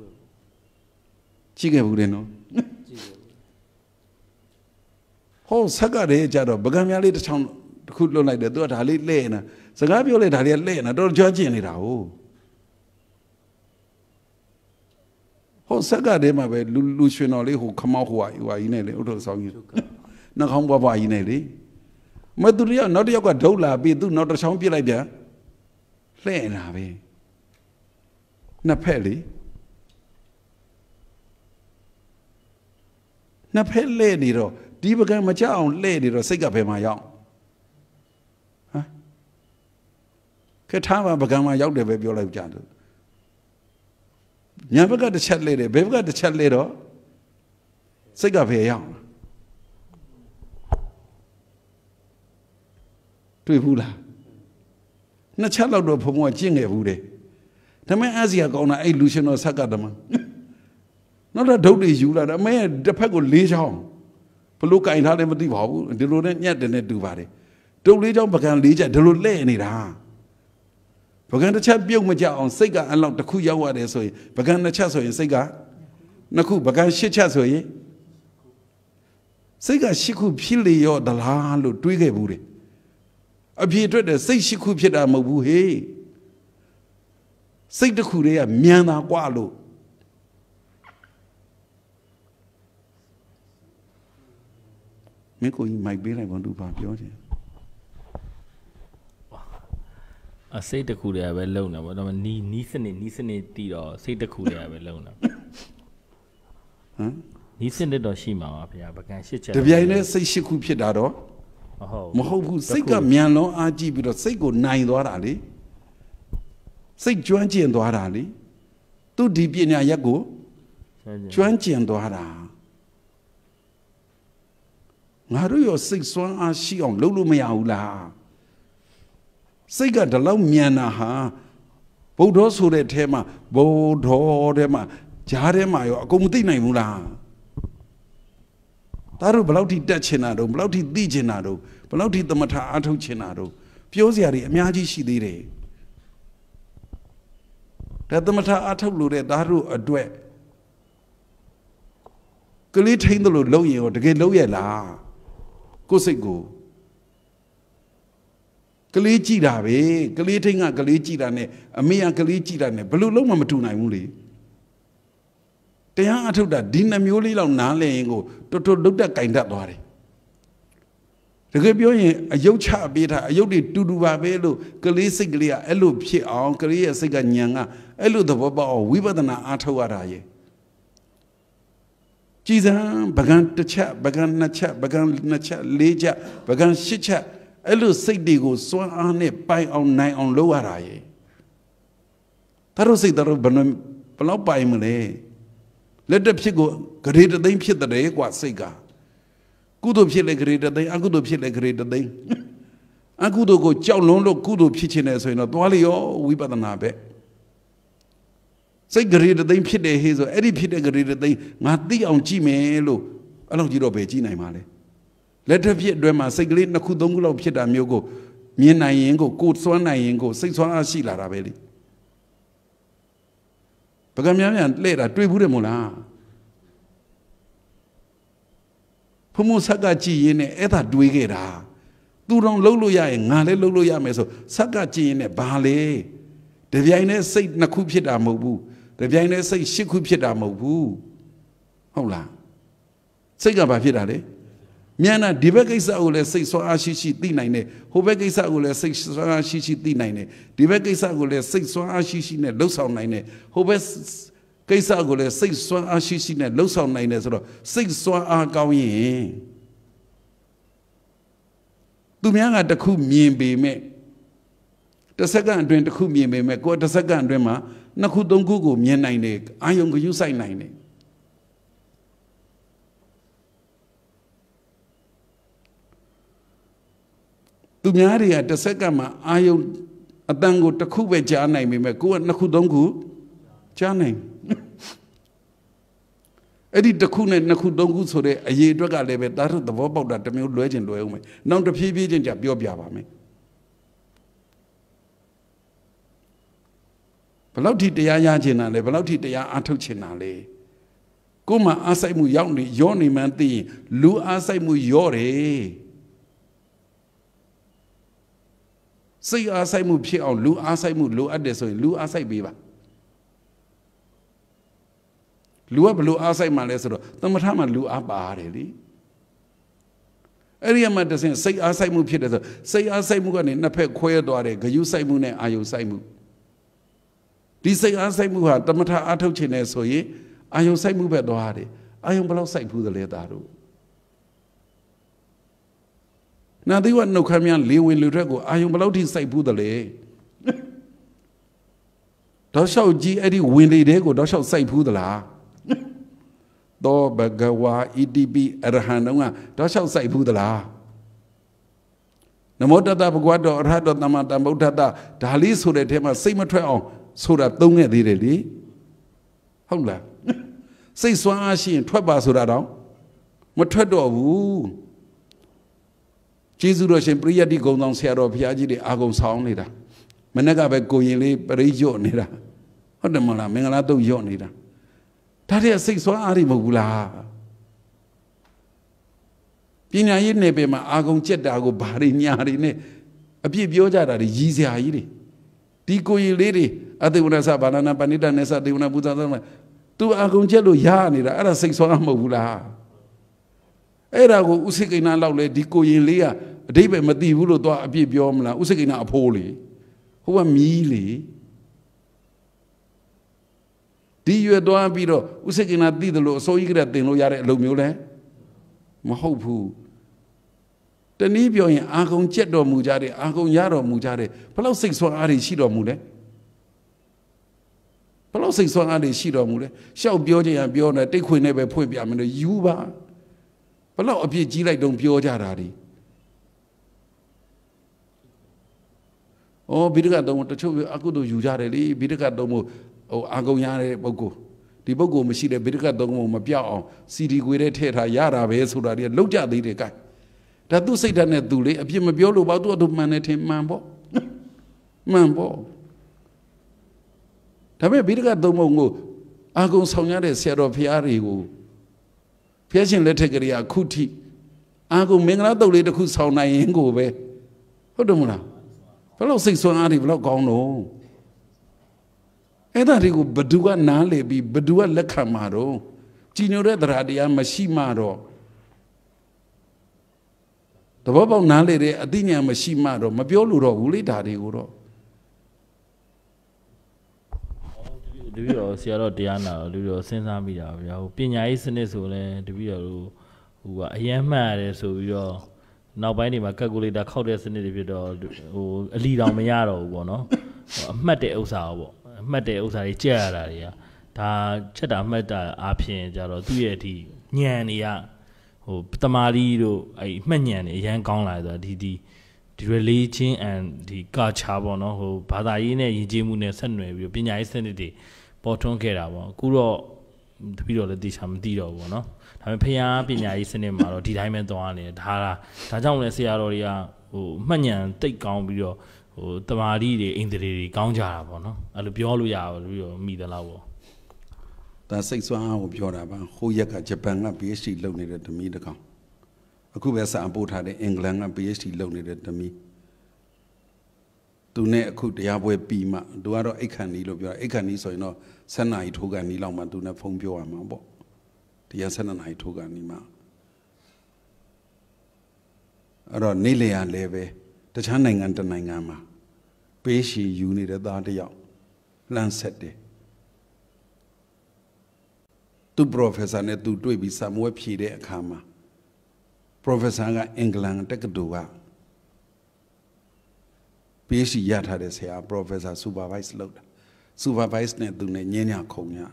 A: chỉ cái vụ đấy nó hồ sắc cái đấy chả đâu bà con nhái đi trong khu lô này để tôi thả lý lê nè sao cái biểu lê thả lý lê nè tôi cho chuyện này đâu hồ sắc cái đấy mà về lu lu xuyên nó lấy hồ khăm hồ hoài hoài này lấy ô tô sao như nó không bao hoài này đi mà tôi đi nó đi qua đâu là bị tôi nó đã sống biết lại đấy lê nào về nó phải lý nó phải lê đi rồi đi bây giờ mà cháu lê đi rồi sẽ gặp phải mà dọn cái thằng mà bây giờ mà dọn để về biểu lại chán rồi nhà bây giờ để chặt lê đấy bây giờ để chặt lê đó sẽ gặp phải dọn tôi vui là nó chặt lâu rồi phong ngoài chiên nghề vui đấy thế mấy Asia còn là ai lucid nó sắc cả đó mà nó đã đâu đi du là đã mấy đã phải có lý do phải lúc cái thằng này mà đi vào đi luôn đấy nhát đến từ vào đấy đâu lý do bậc lý giải đâu lẽ này ra bậc nó chắc biết mà chào xây cả anh lòng đã khu giáo qua đấy rồi bậc nó chắc rồi xây cả nó khu bậc sẽ chắc rồi xây cả sĩ khu phi lý do đã là luôn đuôi cái vụ đấy ở phía trước để xây sĩ khu phi đã mà vụ hết xây được khu đấy à miền nào qua luôn mấy cô mày biết này bọn tụi bàပြောchứ
D: à xây được khu đấy về lâu nè bọn nó ní ní sinh ní sinh tí đó xây được khu đấy về lâu nè hả ní sinh đấy đó xí mà bây giờ bác anh sẽ chơi
A: để bây giờ xây sĩ khu phía đó mà hậu phụ xây cả miền nó à chỉ biết xây của này đó là đi xây chuyên chiến đó là đi tôi đi bên nhà nhà cô chuyên chiến đó là ngài rồi yo xây xoan à xí ông lâu lâu mới ao là xây cái đó lâu miền à ha bố đó số đấy thế mà bố đó đấy mà giá đấy mà yo công ty này mua là ta rồi bao lâu thì đặt trên nào đâu bao lâu thì đi trên nào đâu bao lâu thì tầm thà ăn thâu trên nào đâu biểu gì à đi nhà gì xí đấyแต่ตมทาอาทุลูတဲ့သားတို့အတွက်ကလေးထိန်းတယ်လို့လုပ်ရင်ရောတကယ်လုပ်ရလားကိုယ်စိတ်ကိုကလေးကြည့်တာပဲကလေးထိန်းကကလေးကြည့်တာနဲ့အမေကကလေးကြည့်တာနဲ့ဘယ်လိုလုံးမှမတူနိုင်ဘူးလေတရားအထုတ်တာဒီနှမျိုးလေးလောက်နားလည်ရင်ကိုတော်တော်လုတ်တက်ကင်တတ်သွားတယ်တကယ်ပြောရင်အယုတ်ချပေးတာအယုတ်တွေတူတူပါပဲလို့ကလေးစိတ်ကလေးကအဲ့လိုဖြစ်အောင်ကလေးရဲ့စိတ်ကညံကအဲ့လိုသဘောပေါက်အောင်ဝိပဿနာအားထုတ်ရတာရဲ့ကြည်စံပကံတစ်ချက်ပကံနှစ်ချက်ပကံနှစ်ချက်လေးချက်ပကံရှစ်ချက်အဲ့လိုစိတ်တွေကိုစွမ်းအားနဲ့ပိုင်အောင်နိုင်အောင်လုပ်ရတာရဲ့ဒါတို့စိတ်တို့ဘယ်လောက်ပိုင်မလဲလက်တစ်ဖြစ်ကိုဂရေတသိန်းဖြစ်တဲ့ကွာစိတ်ကကုသိုလ်ဖြစ်လေဂရေတသိန်းအကုသိုလ်ဖြစ်လေဂရေတသိန်းအကုသိုလ်ကိုကြောက်လွန်းလို့ကုသိုလ်ဖြစ်ခြင်းနဲ့ဆိုရင်တော့သွားလေရောဝိပဿနာပဲစိတ်ဂရေတသိန်းဖြစ်တယ်ဟေးဆိုအဲ့ဒီဖြစ်တဲ့ဂရေတသိန်းငါသိအောင်ကြည့်မယ်လို့အဲ့လိုကြည့်တော့ပဲကြည့်နိုင်ပါလေလက်ထက်ဖြစ်အတွဲမှာစိတ်ကလေးနှစ်ခုသုံးခုလောက်ဖြစ်တာမျိုးကိုမြင်နိုင်ရင်ကိုကိုယ်စွမ်းနိုင်ရင်ကိုစိတ်စွမ်းအားရှိလာတာပဲလေပကံများများလှဲ့တာတွေ့ဘူးတယ်မို့လားဖုံမဆက်ကကြည့်ရင်နဲ့အဲ့ဒါတွေးခဲ့တာသူတော်လှုပ်လို့ရရင်ငါလည်းလှုပ်လို့ရမယ်ဆိုဆက်ကကြည့်ရင်နဲ့ဘာလဲတပြိုင်နဲ့စိတ်နှစ်ခုဖြစ်တာမဟုတ်ဘူးတပြိုင်နဲ့စိတ်ရှစ်ခုဖြစ်တာမဟုတ်ဘူးဟုတ်လားစိတ်ကဘာဖြစ်တာလဲမြန်တာဒီဘက်ကိစ္စကိုလည်းစိတ်ဆွမ်းအားရှိရှိသိနိုင်တယ်ဟိုဘက်ကိစ္စကိုလည်းစိတ်ဆွမ်းအားရှိရှိသိနိုင်တယ်ဒီဘက်ကိစ္စကိုလည်းစိတ်ဆွမ်းအားရှိရှိနဲ့လှုပ်ဆောင်နိုင်တယ်ဟိုဘက်ကိစ္စကိုလည်းစိတ်စွမ်းအားရှိရှိနဲ့လှုပ်ဆောင်နိုင်တယ်ဆိုတော့စိတ်စွမ်းအားကောင်းရင်သူများကတစ်ခုမြင်ပေမဲ့တစ်စက္ကန့်အတွင်းတစ်ခုမြင်ပေမဲ့ကိုယ်တစ်စက္ကန့်အတွင်းမှာနှစ်ခုသုံးခုကိုမြင်နိုင်တယ်အာယုံကယူဆိုင်နိုင်တယ်သူများတွေကတစ်စက္ကန့်မှာအာယုံအတန်ကိုတစ်ခုပဲကြားနိုင်ပေမဲ့ကိုကနှစ်ခုသုံးခုကြားနိုင်အဲ့ဒီတစ်ခုနဲ့နှစ်ခုသုံးခုဆိုတဲ့အရေးအတွက်ကလည်းပဲတာတို့သဘောပေါက်တာတစ်မျိုးလွဲချင်လွဲအောင်မယ်နောက်တစ်ဖြည်းဖြည်းချင်းကြပြောပြပါမယ်ဘယ်လောက်ထိတရားရချင်တာလဲဘယ်လောက်ထိတရားအားထုတ်ချင်တာလဲကိုယ်မှာအားစိုက်မှုရောက်နေရောနေမှန်းသိရင်လူအားစိုက်မှုရောတယ်စိတ်အားစိုက်မှုဖြစ်အောင်လူအားစိုက်မှုလိုအပ်တယ်ဆိုရင်လူအားစိုက်ပေးပါလူကဘလို့အားစိုက်မှလဲဆိုတော့သမထမှာလူအားပါတယ်လေအဲ့ဒီမှာတဆင့်စိတ်အားစိုက်မှုဖြစ်တယ်ဆိုစိတ်အားစိုက်မှုကနေနှစ်ဖက်ခွဲသွားတယ်ဂယုစိုက်မှုနဲ့အာယုစိုက်မှုဒီစိတ်အားစိုက်မှုဟာသမထအားထုတ်ခြင်းနဲ့ဆိုရင်အာယုစိုက်မှုပဲသွားတယ်အာယုဘယ်လောက်စိုက်ဘူးသလဲသားတို့နာသီဝနှုတ်ခမ်းများလေဝင်လူထွက်ကိုအာယုဘယ်လောက်ထိစိုက်ဘူးသလဲတောက်လျှောက်ကြီးအဲ့ဒီဝင်လေတဲ့ကိုတောက်လျှောက်စိုက်ဘူးသလားသောဘဂဝါဣတိပိအရဟံတုံးကတောက်လျှောက်စိုက်ဘူးသလားနမောတတဘဂဝတောအရဟတောသမ္မာသမ္ဗုဒ္ဓတဒါလေးဆိုတဲ့ထဲမှာစိတ်မထွက်အောင်ဆိုတာသုံးခဲ့သေးတယ်လေဟုတ်လားစိတ်စွမ်းအားရှိရင်ထွက်ပါဆိုတာတော့မထွက်တော့ဘူးကျေးဇူးတော်ရှင်ပရိယတ္တိဂုံဆောင်ဆရာတော်ဘုရားကြီးတွေအာဂုံဆောင်နေတာမနေ့ကပဲကိုရင်လေးပရိညွတ်နေတာဟုတ်တယ်မလားမင်္ဂလာတုတ်ညွတ်နေတာဒါတည်းစိတ်စွမ်းအားတွေမဟုတ်ဘူးလားပညာရေးနယ်ပယ်မှာအာဂုံကြက်တာကိုဘာတွေညာတွေနဲ့အပြစ်ပြောကြတာတွေရည်စရာကြီးတွေဒီကိုရင်လေးတွေအသေဝနသဘာနာနာပဏိတနေသသေဝနပူဇာသမသူအာဂုံကြက်လို့ရနေတာအဲ့ဒါစိတ်စွမ်းအားမဟုတ်ဘူးလားအဲ့ဒါကိုဥစိကိဏလောက်လေဒီကိုရင်လေးကအတိပ္ပယ်မသိဘူးလို့သွားအပြစ်ပြောမလားဥစိကိဏအဖိုးလေဟိုကမီးလေဒီရွယ်သွားပြီးတော့ဥစိကိဏသိတယ်လို့အစိုးရကတင်လို့ရတဲ့အလုပ်မျိုးလဲမဟုတ်ဘူးတနည်းပြောရင်အာဂုံကြက်တော်မူကြတဲ့အာဂုံရတော်မူကြတဲ့ဘယ်လောက်စိတ်ဆွမ်းအားတွေရှိတော်မူလဲဘယ်လောက်စိတ်ဆွမ်းအားတွေရှိတော်မူလဲရှောက်ပြောချင်ရင်ပြောနေတိတ်ခွေနဲ့ပဲဖွင့်ပြမယ်လို့ယူပါဘယ်လောက်အပြစ်ကြီးလိုက်တုံးပြောကြတာဒီဩဘိဒကတုံးတချို့အကုသိုလ်ယူကြတယ်လေဘိဒကတုံးမို့ဟိုအာဂုံရတဲ့ပုဂ္ဂိုလ်ဒီပုဂ္ဂိုလ်မရှိတဲ့ဘိဒကတုံးမို့မပြောက်အောင်စီဒီကွေတဲ့ထည့်ထားရတာပဲဆိုတာဒီလောက်ကြသေးတယ်ကဲဒါသူစိတ်ဓာတ်နဲ့သူလေအပြစ်မပြောလို့ပေါ့သူ့အတူမှန်တယ်ထင်မှန်ပေါ့မှန်ပေါ့ဒါပေမဲ့ဘိဒကတုံးမို့ကိုအာဂုံဆောင်ရတဲ့ဆရာတော်ဖျားတွေကိုဖျားရှင်လက်ထက်ကလေးအခုထိအာဂုံမင်္ဂလာတုတ်လေးတစ်ခုဆောင်နိုင်ရင်ကိုပဲဟုတ်တယ်မလားဘယ်လောက်စိတ်ဆွမ်းအားတွေဘယ်လောက်ကောင်းတော့အဲ့ဒါတွေကိုဘဒုကနားလေပြီးဘဒုကလက်ခံမှာတော့ကြည်ညိုတဲ့တရားတရားမရှိမှတော့တဘောပေါက်နားလေတဲ့အသိဉာဏ်မရှိမှတော့မပြောလို့တော့ဘူးလေဒါတွေကိုတော့
D: တပည့်တော်ဆရာတော်တရားနာတော့တပည့်တော်စဉ်းစားမိတာဗျာဟိုပညာရေးစနစ်ဆိုလဲတပည့်တော်တို့ဟိုကအယမ်းမှတ်ရတယ်ဆိုပြီးတော့နောက်ပိုင်းတွေမှာကယ်ကူလေတာခောက်တဲ့စနစ်တွေဖြစ်တော့ဟိုအလီတောင်မရတော့ဘူးပေါ့နော်အမှတ်တဲ့ဥစ္စာပေါ့အမှတ်တဲ့ဥစ္စာတွေကြက်ရတာတွေကဒါချက်တာအမှတ်တာအားဖြင့်ကြတော့သူ့ရဲ့ဒီညံတွေကဟိုတမာရီတို့အဲ့မှတ်ညံတွေအရန်ကောင်းလာတယ်ဒီဒီဒီ religion and ဒီ culture ပေါ့နော်ဟိုဘာသာရေးနဲ့ယဉ်ကျေးမှုနဲ့ဆက်နွယ်ပြီးပညာရေးစနစ်တွေပေါ်ထွန်းခဲ့တာပေါ့အခုတော့တပည့်တော်လည်းသိချာမသိတော့ဘူးပေါ့နော်ဒါပေမဲ့ဖျားပညာရေးစနစ်မှာတော့ဒီတိုင်းပဲသွားနေတယ်ဒါလားဒါကြောင့်လည်းဆရာတော်တွေကဟိုမှတ်ညံတိတ်ကောင်းပြီးတော့ဟိုတမာရီတွေအိန္ဒြေတွေကောင်းကြတာပေါ့နော်အဲ့လိုပြောလို့ရပါလို့ပြီးတော့မိသလားပေါ့
A: ဒါစိတ်ဆွမ်းအားကိုပြောတာပါဟိုရက်ကဂျပန်က ပီ အိုက်ချ် ဒီ လုပ်နေတဲ့ဓမီတကောင်အခုပဲစာပို့ထားတဲ့အင်္ဂလန်က ပီ အိုက်ချ် ဒီ လုပ်နေတဲ့ဓမီသူနဲ့အခုတရားပွဲပြီးမှသူကတော့အိတ်ခန့်နီးလို့ပြောတာအိတ်ခန့်နီးဆိုရင်တော့ဆယ်နာရီထိုးကန်နီးလောက်မှသူနဲ့ဖုန်းပြောရမှာပေါ့တရားဆယ်နာရီထိုးကန်နီးမှအဲ့တော့နေလေရလဲပဲတခြားနိုင်ငံတနိုင်ငံမှာပေးရှည်ယူနေတဲ့သားတယောက်လှမ်းဆက်တယ်သူ professor နဲ့သူတွေ့ပြီးစာမွေးဖြေတဲ့အခါမှာ professor ကအင်္ဂလန်တက္ကသိုလ်ကပေးရှည်ရထားတဲ့ဆရာ professor supervise လုပ်တာ supervise နဲ့သူနဲ့ညဉ့်ညခုံည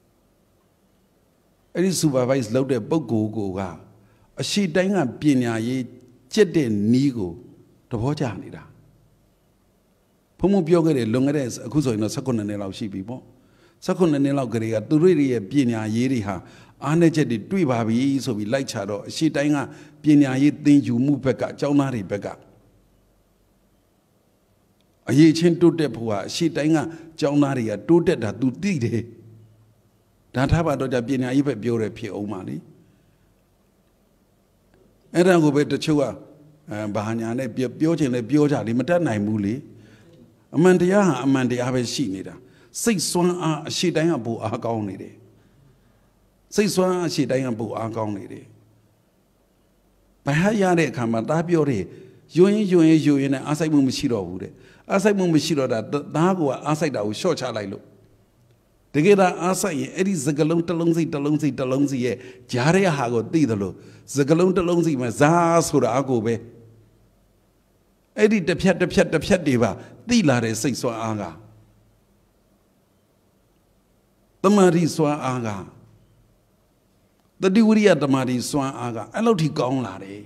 A: အဲ့ဒီ supervise လုပ်တဲ့ပုဂ္ဂိုလ်ကအရှိတိုင်းကပညာရေးကျက်တဲ့နီးကိုတဘောကြနေတာဘုံမပြောခဲ့တယ်လွန်ခဲ့တဲ့အခုဆိုရင်တော့၁၉နှစ်လောက်ရှိပြီပေါ့၁၉နှစ်လောက်ကလေးကသူတို့ရဲ့ပညာရေးတွေဟာအားနည်းချက်တွေတွေ့ပါပြီဆိုပြီးလိုက်ချတော့အရှိတိုင်းကပညာရေးသင်ယူမှုဘက်ကအကြောင်းသားတွေဘက်ကအရေးချင်းတိုးတက်ဖို့ဟာအရှိတိုင်းကအကြောင်းသားတွေကတိုးတက်တာသူသိတယ်ဒါထားပါတော့ကြပညာရေးဘက်ပြောတယ်ဖြစ်အောင်ပါလေအဲ့ဒါကိုပဲတချို့ကဘာညာနဲ့ပြောချင်လဲပြောကြလေမတတ်နိုင်ဘူးလေအမှန်တရားဟာအမှန်တရားပဲရှိနေတာစိတ်စွမ်းအားအရှိတိုင်းကပိုအားကောင်းနေတယ်စိတ်စွမ်းအားအရှိတိုင်းကပိုအားကောင်းနေတယ်ဘာဟာရတဲ့အခါမှာတားပြောတယ်ယွရင်ယွရင်ယွရင်နဲ့အားစိုက်မှုမရှိတော့ဘူးတဲ့အားစိုက်မှုမရှိတော့တာသားကအားစိုက်တာကိုရှော့ချလိုက်လို့တကယ်တော့အားစိုက်ရင်အဲ့ဒီစကလုံးတစ်လုံးစီတစ်လုံးစီတစ်လုံးစီရဲ့ကြားတဲ့ဟာကိုသိတယ်လို့စကလုံးတစ်လုံးစီမှာဇာဆိုတာအကိုပဲအဲ့ဒီတစ်ဖြတ်တစ်ဖြတ်တစ်ဖြတ်တွေပါသိလာတဲ့စိတ်စွမ်းအားကတမာရီစွမ်းအားကတတိဝရိယတမာရီစွမ်းအားကအဲ့လောက်ထိကောင်းလာတယ်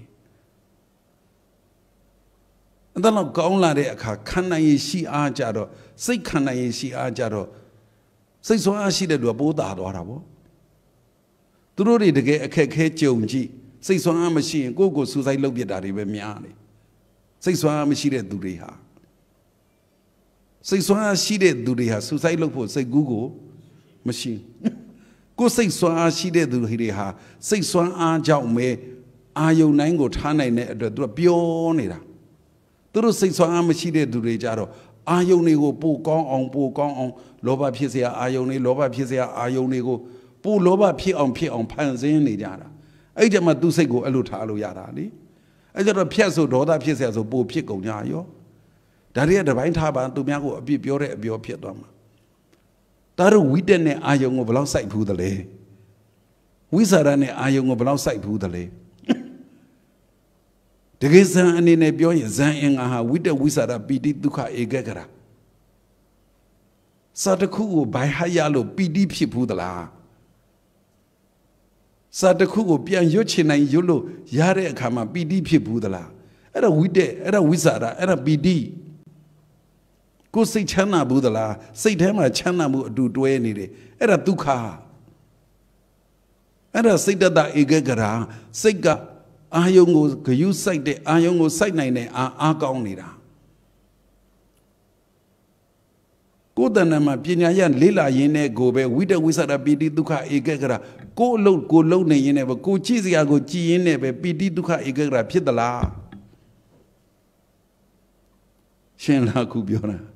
A: အဲ့လောက်ကောင်းလာတဲ့အခါခန္ဓာရည်ရှိအားကြတော့စိတ်ခန္ဓာရည်ရှိအားကြတော့စိတ်စွမ်းအားရှိတဲ့လူကပိုးတာသွားတာပေါ့သူတို့တွေတကယ်အခက်ခဲကြုံကြည့်စိတ်စွမ်းအားမရှိရင်ကိုယ့်ကိုယ်စူးစိုက်လုပ်ပြတာတွေပဲများတယ်စိတ်စွမ်းအားမရှိတဲ့သူတွေဟာစိတ်စွမ်းအားရှိတဲ့သူတွေဟာစူးစိုက်လုပ်ဖို့စိတ်ကူးကိုမရှိကိုယ်စိတ်စွမ်းအားရှိတဲ့သူတွေဟာစိတ်စွမ်းအားကြောင့်ပဲအာယုန်တိုင်းကိုထားနိုင်တဲ့အတွက်သူကပြောနေတာသူတို့စိတ်စွမ်းအားမရှိတဲ့သူတွေကြတော့အာယုန်တွေကိုပိုကောင်းအောင်ပိုကောင်းအောင်လောဘဖြစ်เสียအာယုန်တွေလောဘဖြစ်เสียအာယုန်တွေကိုပိုလောဘဖြစ်အောင်ဖြစ်အောင်ဖန်ဆင်းနေကြတာအဲ့ဒီမှာသူ့စိတ်ကိုအဲ့လိုထားလို့ရတာလေအဲ့ကြတော့ဖြတ်ဆိုဒေါသဖြစ်เสียဆိုပိုဖြစ်ကုန်ကြရောဒါတွေကတပိုင်းထားပါသူများကိုအပြစ်ပြောတဲ့အပြောဖြစ်သွားမှာဒါတို့ဝိတက်နဲ့အာယုံကိုဘယ်လောက်စိုက်ဘူးသလဲဝိစာရနဲ့အာယုံကိုဘယ်လောက်စိုက်ဘူးသလဲတကယ်ဇန်အနေနဲ့ပြောရင်ဇန်အင်္ဂါဟာဝိတက်ဝိစာရပီတိဒုက္ခဧကဂရစာတခုကိုဘိုင်ဟရလို့ပီတိဖြစ်ဘူးသလားစာတခုကိုပြန်ရွတ်ချင်နိုင်ရွတ်လို့ရတဲ့အခါမှာပီတိဖြစ်ဘူးသလားအဲ့ဒါဝိတက်အဲ့ဒါဝိစာရအဲ့ဒါပီတိကိုယ်စိတ်ချမ်းသာဘူးသလားစိတ်ထဲမှာချမ်းသာမှုအတူတွဲနေတယ်အဲ့ဒါဒုက္ခအဲ့ဒါစိတ်တတဧကဂရာစိတ်ကအာယုံကိုဂယုစိုက်တဲ့အာယုံကိုစိုက်နိုင်တဲ့အာအားကောင်းနေတာကိုယ်တဏ္ဍာမှာပညာရလေးလာရင်းနဲ့ကိုပဲဝိတဝိသရပီတိဒုက္ခဧကဂရာကိုယ်အလုပ်ကိုလုံနေရင်းနဲ့ပဲကိုကြည့်စရာကိုကြည်ရင်းနဲ့ပဲပီတိဒုက္ခဧကဂရာဖြစ်သလားရှင်းလားခုပြောတာ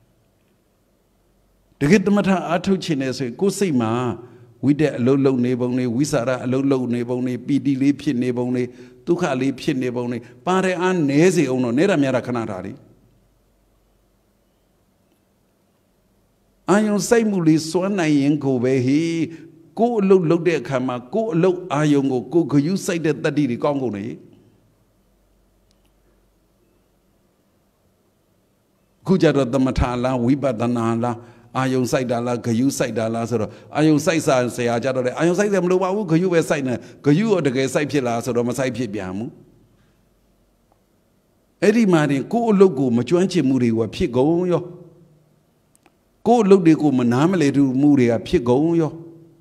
A: တကယ်တမထအားထုတ်ခြင်းနဲ့ဆိုရင်ကိုယ်စိတ်မှာဝိတက်အလုံးလုံးနေပုံနေဝိစာရအလုံးလုံးနေပုံနေပီတိလေးဖြစ်နေပုံနေဒုက္ခလေးဖြစ်နေပုံနေပါရအားနဲစေအောင်တော့နဲတာများတာခဏထားတယ်အာယုံစိတ်မှုလေးစွမ်းနိုင်ရင်ကိုပဲဟေးကိုယ်အလုံးလုံးတဲ့အခါမှာကိုယ်အလုံးအာယုံကိုကိုယ်ဂယုစိုက်တဲ့တတ္တိတွေကောင်းကုန်နေခုကြတော့သမထလားဝိပဿနာလားအာယုံစိုက်တာလားဂယုစိုက်တာလားဆိုတော့အာယုံစိုက်စာဆရာကြတော့လေအာယုံစိုက်တယ်မလို့ပါဘူးဂယုပဲစိုက်နေဂယုရောတကယ်စိုက်ဖြစ်လားဆိုတော့မစိုက်ဖြစ်ပြန်ဘူးအဲ့ဒီမှာတင်ကိုယ့်အလုပ်ကိုမကျွမ်းကျင်မှုတွေကဖြစ်ကုန်ရောကိုယ့်အလုပ်တွေကိုမနားမလည်သူမှုတွေကဖြစ်ကုန်ရော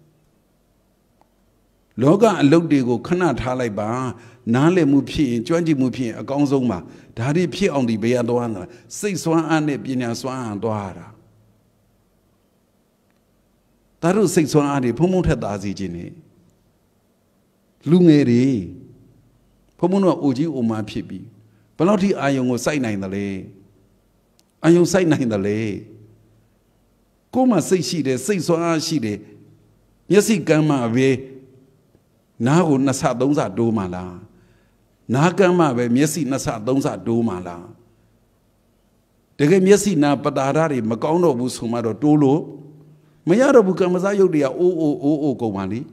A: လောကအလုပ်တွေကိုခဏထားလိုက်ပါနားလည်မှုဖြစ်ရင်ကျွမ်းကျင်မှုဖြစ်ရင်အကောင်းဆုံးပါဒါတွေဖြစ်အောင်ဒီဘေးရသွားတာစိတ်စွမ်းအားနဲ့ပညာစွမ်းအားသွားတာဒါတို့စိတ်စွမ်းအားတွေဖုံဖုံထက်သားစီခြင်းနေလူငယ်တွေဖုံဖုံတော့အိုကြီးအိုမာဖြစ်ပြီးဘယ်လောက်ထိအာယုံကိုစိုက်နိုင်တယ်လဲအာယုံစိုက်နိုင်တယ်လဲကိုယ်မှစိတ်ရှိတယ်စိတ်စွမ်းအားရှိတယ်မျက်စိကမ်းမှပဲနားကိုနှစ်ဆသုံးဆတိုးမှလားနားကမ်းမှပဲမျက်စိနှစ်ဆသုံးဆတိုးမှလားတကယ်မျက်စိနာပတာရတွေမကောင်းတော့ဘူးဆိုမှတော့တိုးလို့မရတော့ဘူးကမ္မဇယုတ်တွေကအိုးအိုးအိုးအိုးကုန်ပါလိ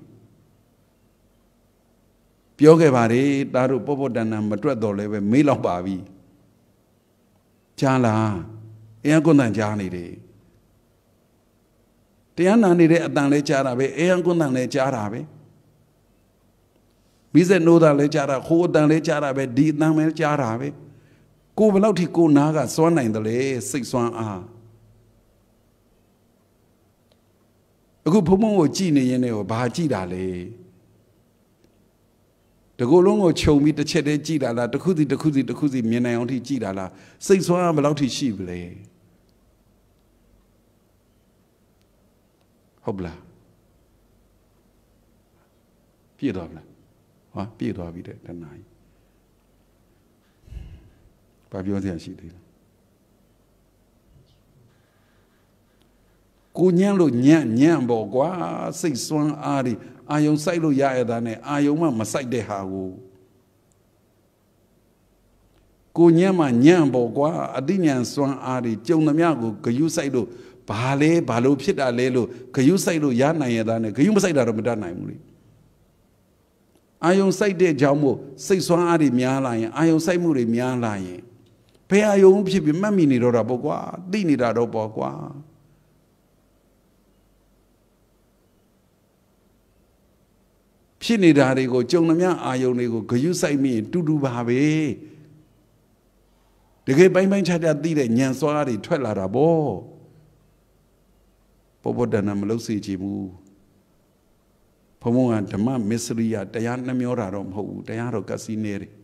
A: ပြောခဲ့ပါတယ်တားတို့ပောပောတန်တန်မတွက်တော့လဲပဲမေးလောက်ပါပြီကြားလားအင်းကွန်းတန်ကြားနေတယ်တရားနာနေတဲ့အတန်လဲကြားတာပဲအင်းကွန်းတန်လဲကြားတာပဲမိစက်နိုးတာလဲကြားတာခိုးအတန်လဲကြားတာပဲဒီအတန်ပဲကြားတာပဲကိုဘလောက်ထိကိုနာကစွမ်းနိုင်တယ်လေစိတ်စွမ်းအားအခုဘုံဘုံကိုကြည်နေရင်လည်းဘာကြည်တာလဲတကူလုံးကိုခြုံပြီးတစ်ချက်တည်းကြည်တာလားတစ်ခုစီတစ်ခုစီတစ်ခုစီမြင်နိုင်အောင်ထိကြည်တာလားစိတ်စွမ်းအားဘလောက်ထိရှိပြီလဲဟုတ်လားပြည့်သွားပြီလားဟာပြည့်သွားပြီတဲ့တနာကြီးဘာပြောစရာရှိသေးလဲကိုညံ့လို့ညံ့ညံ့ပေါ့ကွာစိတ်စွမ်းအားဒီအာယုံစိုက်လို့ရရတာနဲ့အာယုံမှမစိုက်တဲ့ဟာကိုကိုညံ့မှညံ့ပေါ့ကွာအတိညာစွမ်းအားဒီကြုံသမျှကိုဂယုစိုက်လို့ဘာလဲဘာလို့ဖြစ်တာလဲလို့ဂယုစိုက်လို့ရနိုင်ရတာနဲ့ဂယုမစိုက်တာတော့မတတ်နိုင်ဘူးလေအာယုံစိုက်တဲ့ကြောင့်မို့စိတ်စွမ်းအားတွေများလာရင်အာယုံစိုက်မှုတွေများလာရင်ဘယ်အာယုံဖြစ်ပြီးမှတ်မိနေတော့တာပေါ့ကွာသိနေတာတော့ပေါ့ကွာဖြစ်နေတာတွေကိုကြုံသမျှအာယုံတွေကိုဂယုစိုက်မိရင်တူတူပါပဲတကယ်ပိုင်းပိုင်းခြားခြားသိတဲ့ဉာဏ်စွမ်းအားတွေထွက်လာတာပေါ့ဘောဘောတဏ္ဍမလုပ်စေချင်ဘူးဘုံဘုံကဓမ္မမစ္စရိယတရားနှမျောတာတော့မဟုတ်ဘူးတရားတော့ကစီနေတယ်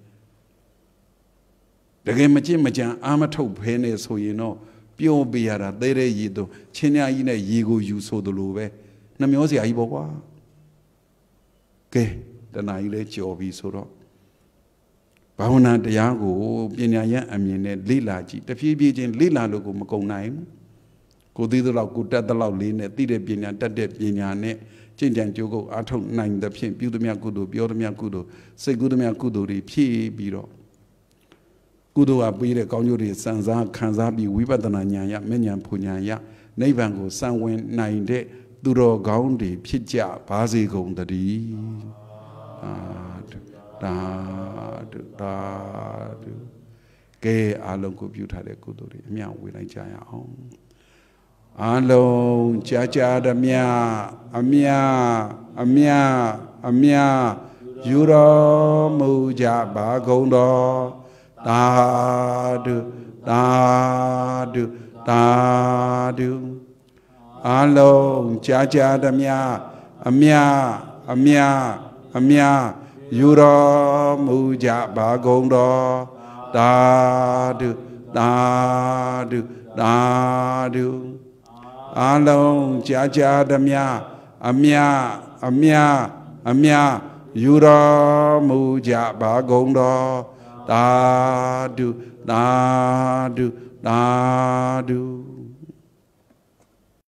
A: တကယ်မကြင့်မကြံအာမထုတ်ဖဲနေဆိုရင်တော့ပြုံးပေးရတာသဲတဲ့ရေတို့ချင်းညာကြီးနဲ့ရေကိုယူဆိုသလိုပဲနှမျောစရာကြီးပေါ့ကွာကဲတဏှာကြီးလဲကြော်ပြီဆိုတော့ဘာဝနာတရားကိုပညာဉာဏ်အမြင်နဲ့လေ့လာကြည့်တဖြည်းဖြည်းချင်းလေ့လာလို့ကိုမကုန်နိုင်ဘူးကိုသိသလောက်ကိုတတ်သလောက်လေးနဲ့သိတဲ့ပညာတတ်တဲ့ပညာနဲ့ကျင့်ကြံကြိုးကုပ်အားထုတ်နိုင်သဖြင့်ပြုသမျှကုသိုလ်ပြောသမျှကုသိုလ်စိတ်ကူးသမျှကုသိုလ်တွေဖြည့်ပြီးတော့ကုသိုလ်ကပေးတဲ့ကောင်းကျိုးတွေစံစားခံစားပြီးဝိပဿနာဉာဏ်ရမဉဏ်ဖူဉာဏ်ရနိဗ္ဗာန်ကိုစံဝင်နိုင်တဲ့သူတော်ကောင်းတွေဖြစ်ကြပါစေကုန်တည်းအာတာတာကဲအလုံးကိုပြုထားတဲ့ကုသိုလ်တွေအမြဝေလိုက်ကြရအောင်အလုံးကြာကြာဓမြအမြအမြအမြယူတော်မူကြပါကုန်တော်သာဓုသာဓုသာဓုအလုံးကြာကြာဓမြအမြအမြအမြယူတော်မူကြပါကုန်တော်သာဓုသာဓုသာဓုအလုံးကြာကြာဓမြအမြအမြအမြယူတော်မူကြပါကုန်တော်သာဓုသာဓုသာဓု